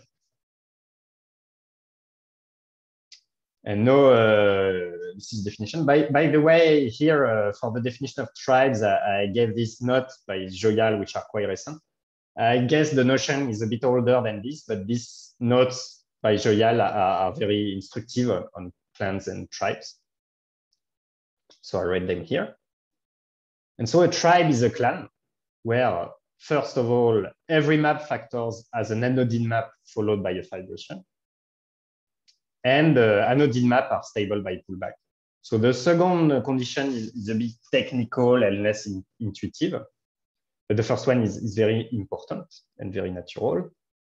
And no, this is definition. By the way, here for the definition of tribes, I gave this note by Joyal, which are quite recent. I guess the notion is a bit older than this, but these notes by Joyal are very instructive on clans and tribes. So I read them here. And so a tribe is a clan where, first of all, every map factors as an anodine map followed by a fibration. And anodine map are stable by pullback. So the second condition is a bit technical and less intuitive. But the first one is very important and very natural.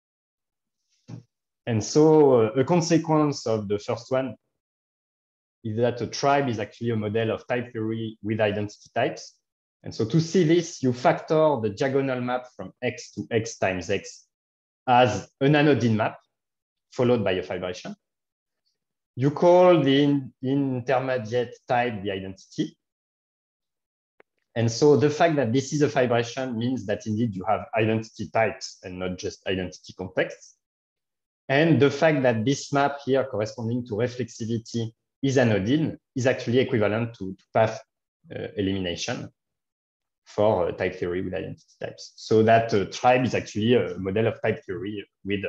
And so a consequence of the first one is that a tribe is actually a model of type theory with identity types. And so to see this, you factor the diagonal map from X to X times X as an anodine map followed by a fibration. You call the intermediate type the identity. And so the fact that this is a fibration means that indeed you have identity types and not just identity contexts. And the fact that this map here corresponding to reflexivity is anodine is actually equivalent to path elimination for type theory with identity types. So that tribe is actually a model of type theory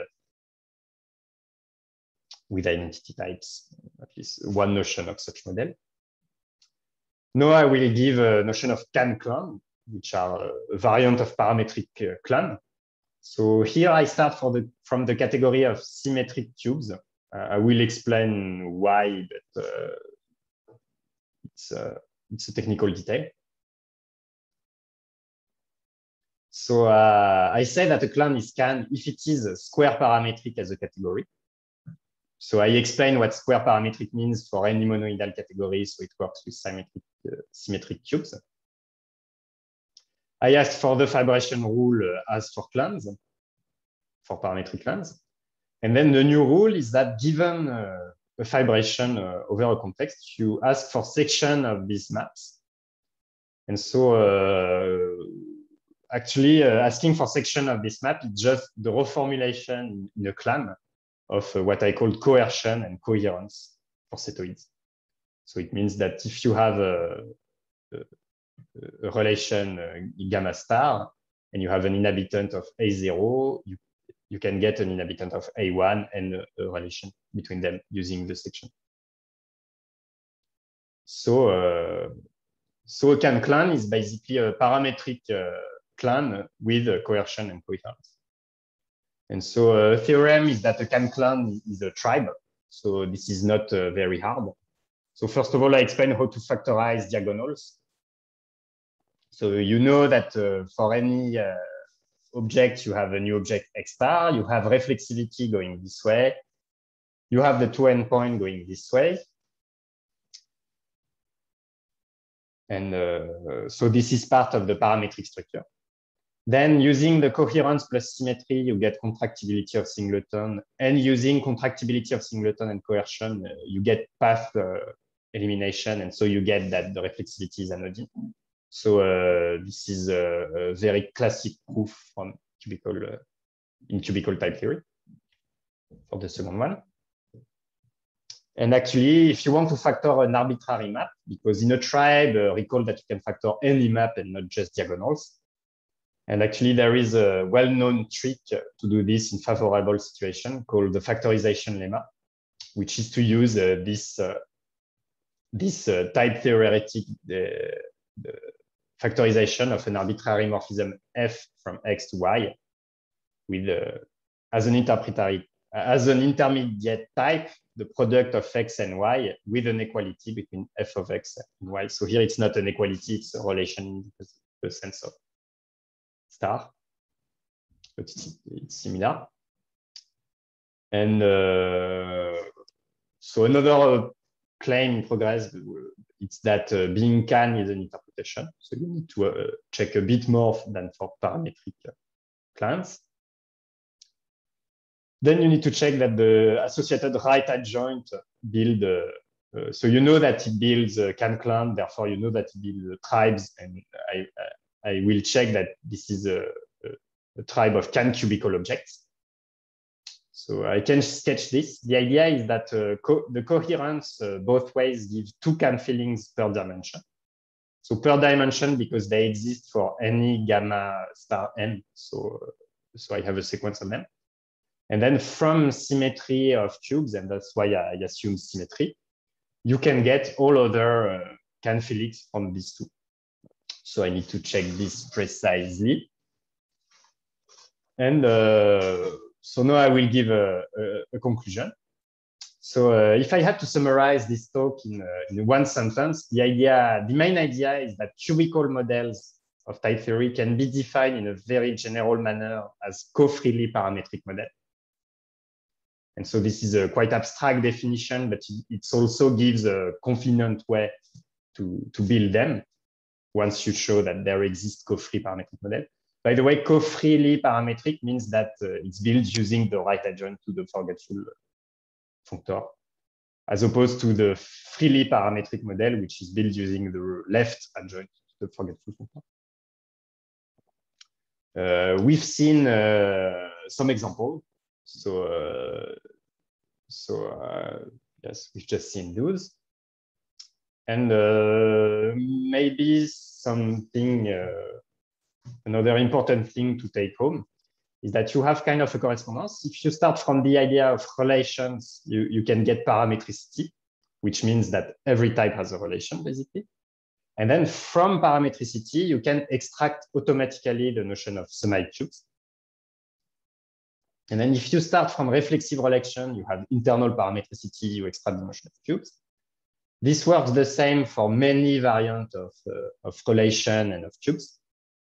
with identity types, at least one notion of such model. Now I will give a notion of CAN clan, which are a variant of parametric clan. So here I start from the category of symmetric cubes. I will explain why, but it's a technical detail. So I say that a clan is CAN if it is square parametric as a category. So I explain what square parametric means for any monoidal category, so it works with symmetric cubes. I asked for the fibration rule as for clans, for parametric clans. And then the new rule is that given a fibration over a context, you ask for section of these maps. And so actually asking for section of this map is just the reformulation in a clan of what I call coercion and coherence for setoids. So it means that if you have a relation gamma star and you have an inhabitant of A0, you can get an inhabitant of A1 and a relation between them using the section. So a CAN clan is basically a parametric clan with coercion and coherence. And so a theorem is that a CAN clan is a tribe. So this is not very hard. So first of all, I explain how to factorize diagonals. So you know that for any object, you have a new object X bar, you have reflexivity going this way, you have the two endpoints going this way. And so this is part of the parametric structure. Then using the coherence plus symmetry, you get contractibility of singleton. And using contractibility of singleton and coercion, you get path elimination. And so you get that the reflexivity is anodine. So this is a very classic proof from cubical in cubical type theory for the second one. And actually, if you want to factor an arbitrary map, because in a tribe, recall that you can factor any map and not just diagonals. And actually, there is a well-known trick to do this in favorable situation called the factorization lemma, which is to use this type theoretic factorization of an arbitrary morphism f from x to y with as an intermediate type the product of x and y with an equality between f of x and y. So here it's not an equality, it's a relation in the sense of star, but it's similar. And so another claim in progress, it's that being can is an interpretation. So you need to check a bit more than for parametric clans. Then you need to check that the associated right adjoint build, so you know that it builds can clan, therefore you know that it builds tribes, and I will check that this is a tribe of can cubical objects. So I can sketch this. The idea is that the coherence both ways gives two can fillings per dimension. So per dimension because they exist for any gamma star n. So I have a sequence of them. And then from symmetry of cubes, and that's why I assume symmetry, you can get all other can fillings from these two. So I need to check this precisely. And so now I will give a conclusion. So if I had to summarize this talk in one sentence, the main idea is that cubical models of type theory can be defined in a very general manner as co-freely parametric model. And so this is a quite abstract definition, but it also gives a convenient way to build them once you show that there exists co-free parametric model. By the way, co-freely parametric means that it's built using the right adjoint to the forgetful functor, as opposed to the freely parametric model, which is built using the left adjoint to the forgetful functor. We've seen some examples. Yes, we've just seen those. And maybe something, another important thing to take home is that you have kind of a correspondence. If you start from the idea of relations, you can get parametricity, which means that every type has a relation, basically. And then from parametricity, you can extract automatically the notion of semi-cubes. And then if you start from reflexive relation, you have internal parametricity, you extract the notion of cubes. This works the same for many variants of relation and of cubes.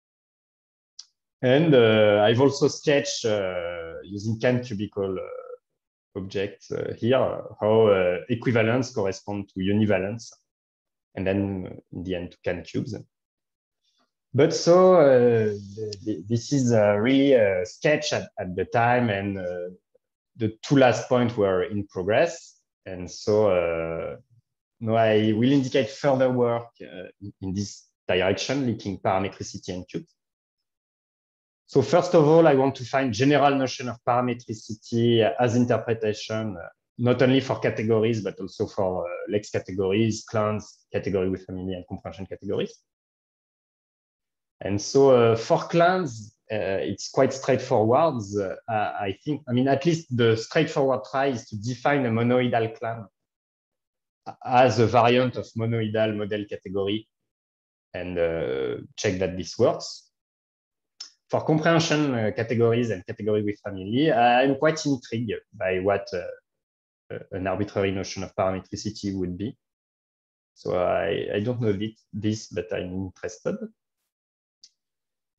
And I've also sketched using can cubical objects here how equivalence corresponds to univalence, and then in the end to can cubes. But so this is really a sketch at the time, and the two last points were in progress. And so now I will indicate further work in this direction, linking parametricity and cubes. So first of all, I want to find general notion of parametricity as interpretation, not only for categories, but also for Lex categories, clans, category with family, and comprehension categories. And so for clans, it's quite straightforward. I think, I mean, at least the straightforward try is to define a monoidal clan as a variant of monoidal model category and check that this works. For comprehension categories and category with family, I'm quite intrigued by what an arbitrary notion of parametricity would be. So I don't know this, but I'm interested.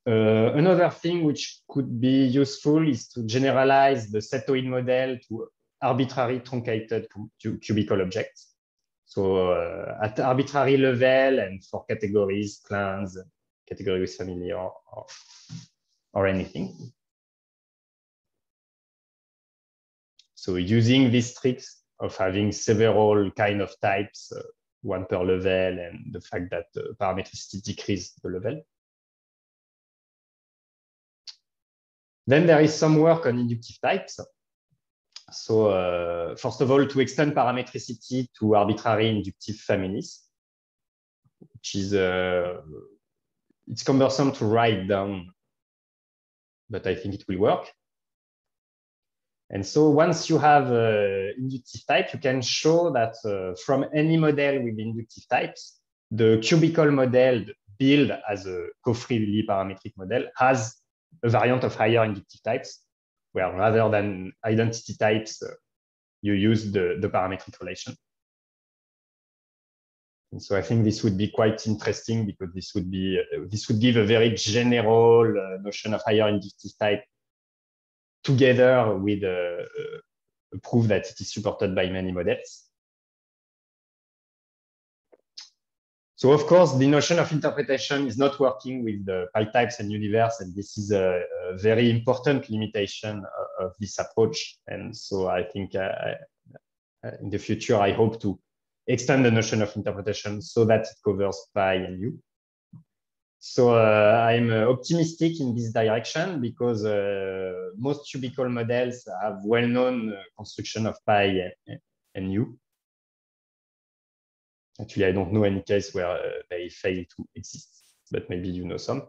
Another thing which could be useful is to generalize the setoid model to arbitrary truncated cubical objects. So at arbitrary level and for categories, clans, category with family or anything. So using these tricks of having several kind of types, one per level, and the fact that the parametricity decreases the level. Then there is some work on inductive types. So first of all, to extend parametricity to arbitrary inductive families, which is it's cumbersome to write down, but I think it will work. And so once you have inductive type, you can show that from any model with inductive types, the cubical model built as a co-freely parametric model has a variant of higher inductive types, where rather than identity types, you use the parametric relation. And so I think this would be quite interesting because this would give a very general notion of higher inductive type together with a proof that it is supported by many models. So of course, the notion of interpretation is not working with the pi types and universe, and this is a very important limitation of this approach. And so I think in the future, I hope to extend the notion of interpretation so that it covers pi and u. So I'm optimistic in this direction because most cubical models have well-known construction of pi and u. Actually, I don't know any case where they fail to exist, but maybe you know some.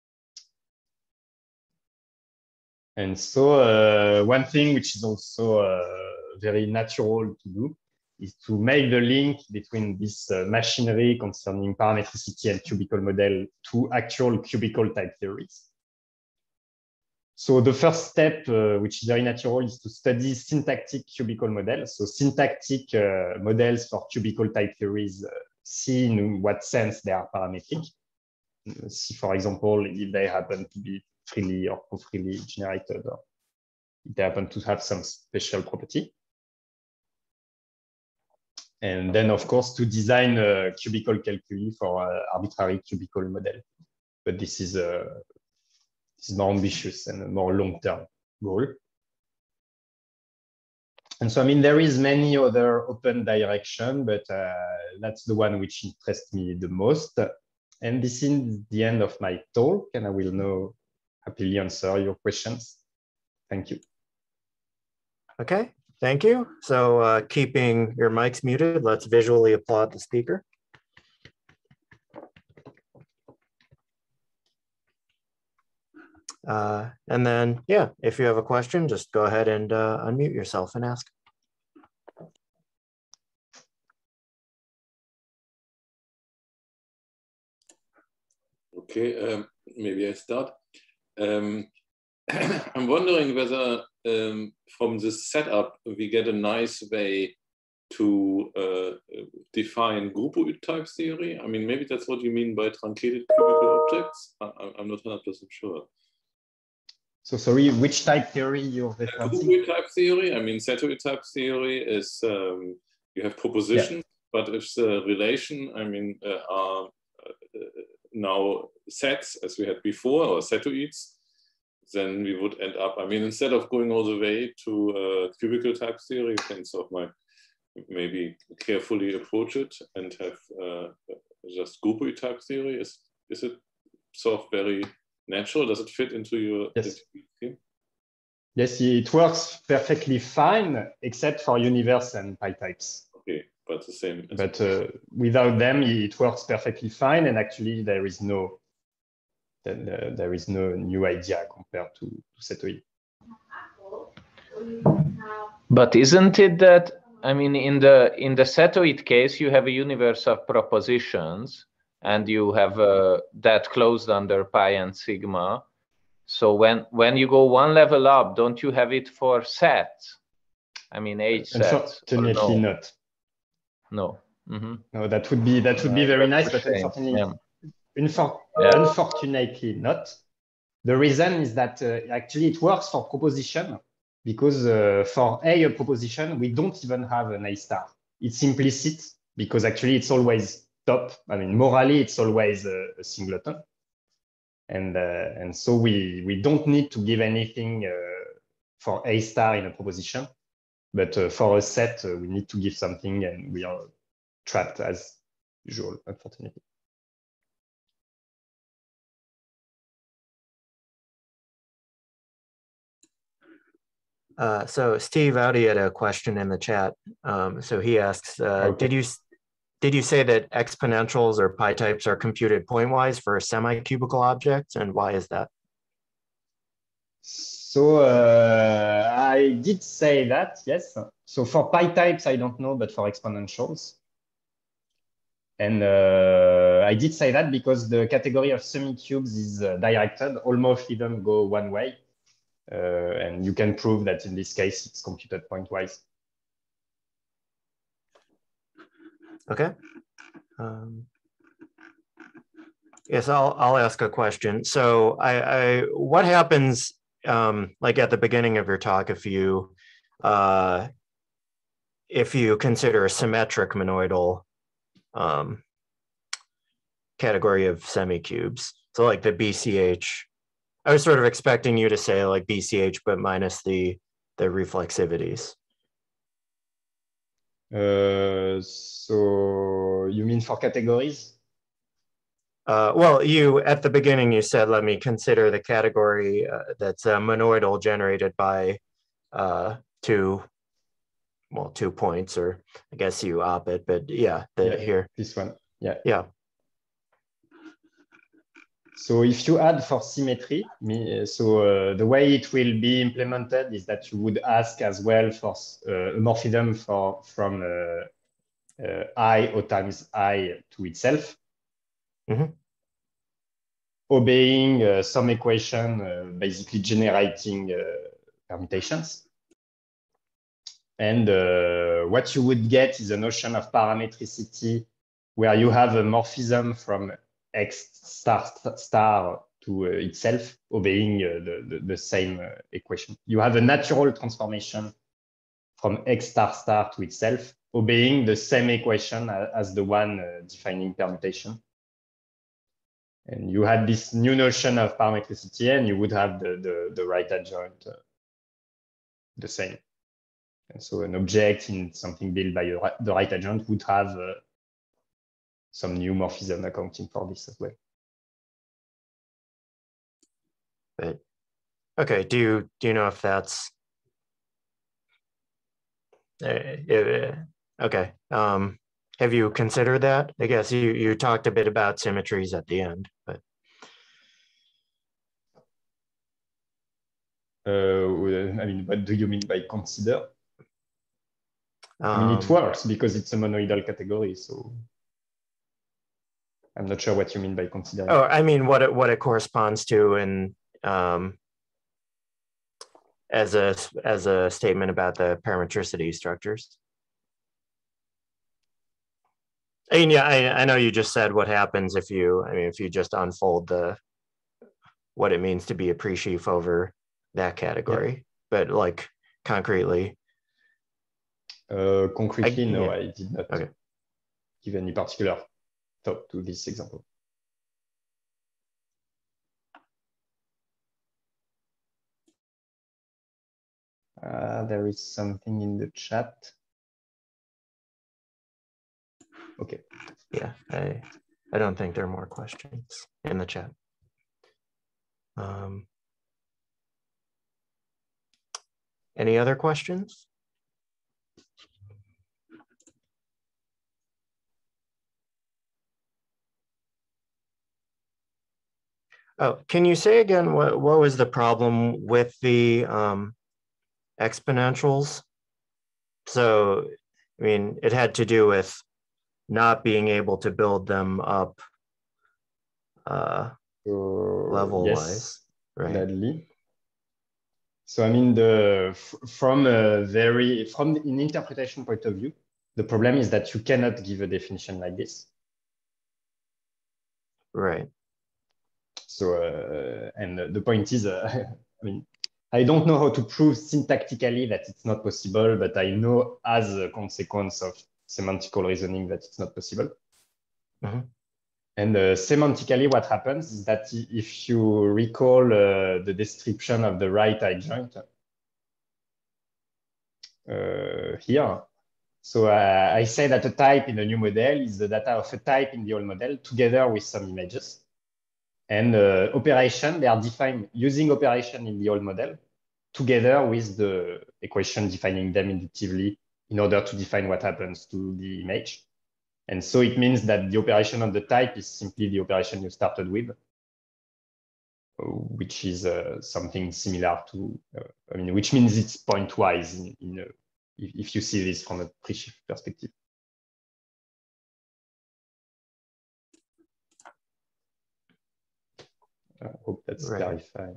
And so one thing which is also very natural to do is to make the link between this machinery concerning parametricity and cubical model to actual cubical type theories. So the first step, which is very natural, is to study syntactic cubical models. So syntactic models for cubical type theories, see in what sense they are parametric. See, for example, if they happen to be freely or co-freely generated, or if they happen to have some special property. And then, of course, to design a cubical calculi for arbitrary cubical model. But this is more ambitious and a more long-term goal. And so, I mean, there is many other open direction, but that's the one which interests me the most. And this is the end of my talk, and I will now happily answer your questions. Thank you. Okay, thank you. So keeping your mics muted, let's visually applaud the speaker. And then, yeah, if you have a question, just go ahead and unmute yourself and ask. Okay, maybe I start. I'm wondering whether from this setup we get a nice way to define groupoid type theory. I mean, maybe that's what you mean by truncated cubical objects. I'm not 100% sure. So sorry, which type theory you're referring to? Groupoid type theory. I mean, setoid type theory is you have propositions, yeah. But if the relation, I mean, are now sets as we had before, or setoids, then we would end up, I mean, instead of going all the way to cubical type theory, you can sort of maybe carefully approach it and have just groupoid type theory. Is it sort of very natural? Does it fit into your scheme? Yes, it works perfectly fine, except for universe and pi types. Okay, but the same. But without them, it works perfectly fine, and actually there is no new idea compared to setoid. But isn't it that, I mean, in the setoid case, you have a universe of propositions, and you have that closed under pi and sigma. So when you go one level up, don't you have it for sets? I mean, H sets. Unfortunately, not. No. Mm-hmm. No, that would be very nice, but unfortunately, unfortunately not. The reason is that actually it works for proposition because for A proposition, we don't even have an A star. It's implicit because actually it's always top. I mean, morally, it's always a singleton. And so we don't need to give anything for A star in a proposition. But for a set, we need to give something and we are trapped as usual, unfortunately. So Steve Audi had a question in the chat. So he asks, okay. Did you say that exponentials or pi types are computed pointwise for semi-cubical objects, and why is that? So I did say that, yes. So for pi types, I don't know, but for exponentials. And I did say that because the category of semi-cubes is directed. All morphisms go one way. And you can prove that in this case, it's computed pointwise. Okay. Yes, I'll ask a question. So what happens like at the beginning of your talk if you consider a symmetric monoidal category of semi-cubes? So like the BCH, I was sort of expecting you to say like BCH, but minus the reflexivities. So you mean for categories? Well, at the beginning, you said, let me consider the category that's monoidal generated by 2 points, or I guess you op it, but yeah, here. This one, yeah. Yeah. So if you add for symmetry, so the way it will be implemented is that you would ask as well for a morphism from I O times I to itself, obeying some equation, basically generating permutations. And what you would get is a notion of parametricity where you have a morphism from X star to itself, obeying the same equation. You have a natural transformation from X star to itself, obeying the same equation as the one defining permutation. And you had this new notion of parametricity, and you would have the right adjoint the same. And so an object in something built by the right adjoint would have some new morphism accounting for this as well. But okay, do you know if that's okay? Have you considered that? I guess you talked a bit about symmetries at the end, but I mean, what do you mean by consider? I mean, it works because it's a monoidal category, so I'm not sure what you mean by considering. Oh, I mean what it corresponds to, and as a statement about the parametricity structures. I mean, yeah, I know you just said what happens if you just unfold what it means to be a presheaf over that category, yeah. But like concretely. Concretely, no, yeah. I did not give any particular thought to this example. There is something in the chat. Okay. Yeah, I don't think there are more questions in the chat. Any other questions? Oh, can you say again what was the problem with the exponentials? So, I mean, it had to do with not being able to build them up level-wise, yes, right? Gladly. So I mean, from an interpretation point of view, the problem is that you cannot give a definition like this. Right. So, and the point is, I mean, I don't know how to prove syntactically that it's not possible, but I know as a consequence of semantical reasoning that it's not possible. Mm-hmm. And semantically, what happens is that if you recall the description of the right adjoint here, so I say that a type in a new model is the data of a type in the old model together with some images. And operation, they are defined using operation in the old model together with the equation defining them inductively in order to define what happens to the image. And so it means that the operation on the type is simply the operation you started with, which is something similar to, I mean, which means it's pointwise if you see this from a pre-shift perspective. I hope that's clarifying.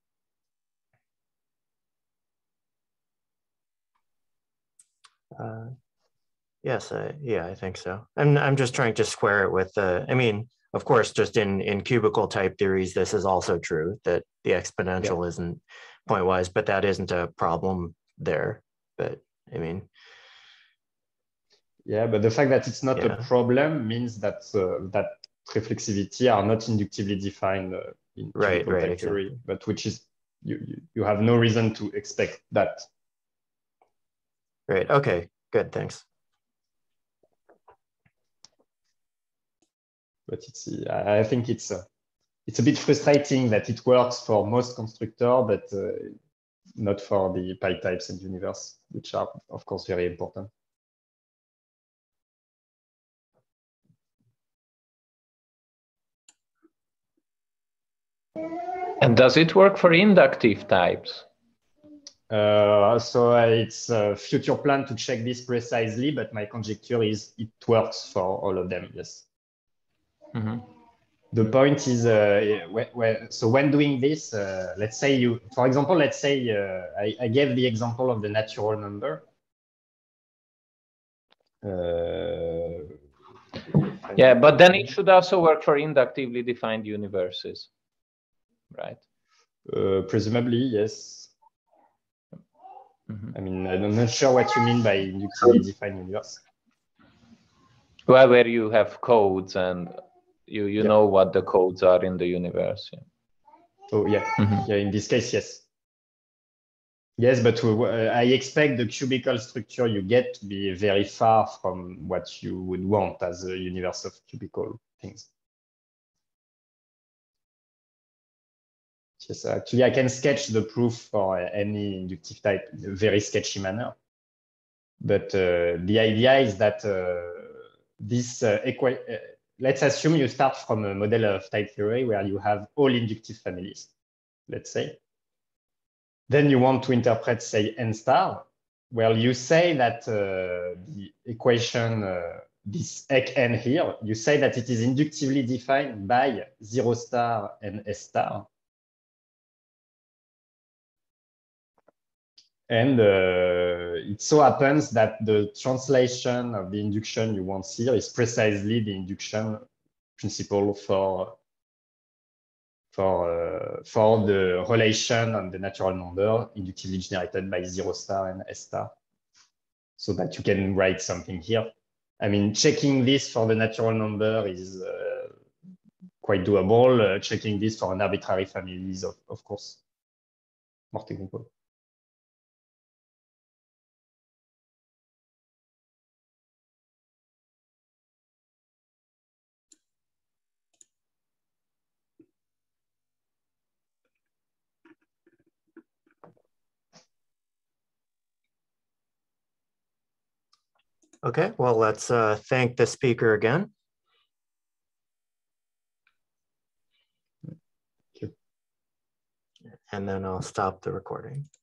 Yes, yeah, I think so. I'm just trying to square it with I mean, of course, just in cubical type theories, this is also true that the exponential isn't pointwise, but that isn't a problem there. But I mean, yeah, but the fact that it's not a problem means that that reflexivity are not inductively defined in cubical type theory, but which is you have no reason to expect that. Right. Okay. Good. Thanks. But I think it's a bit frustrating that it works for most constructors, but not for the pi types and universe, which are of course very important. And does it work for inductive types? So it's a future plan to check this precisely, but my conjecture is it works for all of them, yes. Mm-hmm. The point is, so when doing this, let's say for example, let's say I gave the example of the natural number. Yeah, but then it should also work for inductively defined universes, right? Presumably, yes. Mm-hmm. I mean, I'm not sure what you mean by inductively defined universe. Well, where you have codes and you know what the codes are in the universe. Yeah. Oh yeah, yeah. In this case, yes. Yes, but I expect the cubical structure you get to be very far from what you would want as a universe of cubical things. Yes, actually, I can sketch the proof for any inductive type in a very sketchy manner. But the idea is that this let's assume you start from a model of type theory where you have all inductive families, let's say. Then you want to interpret, say, n star. Well, you say that the equation, this n here, you say that it is inductively defined by 0 star and S star. And it so happens that the translation of the induction you want here is precisely the induction principle for the relation on the natural number inductively generated by 0 star and S star, so that you can write something here. I mean, checking this for the natural number is quite doable. Checking this for an arbitrary family is, of course, more technical. Okay, well, let's thank the speaker again. And then I'll stop the recording.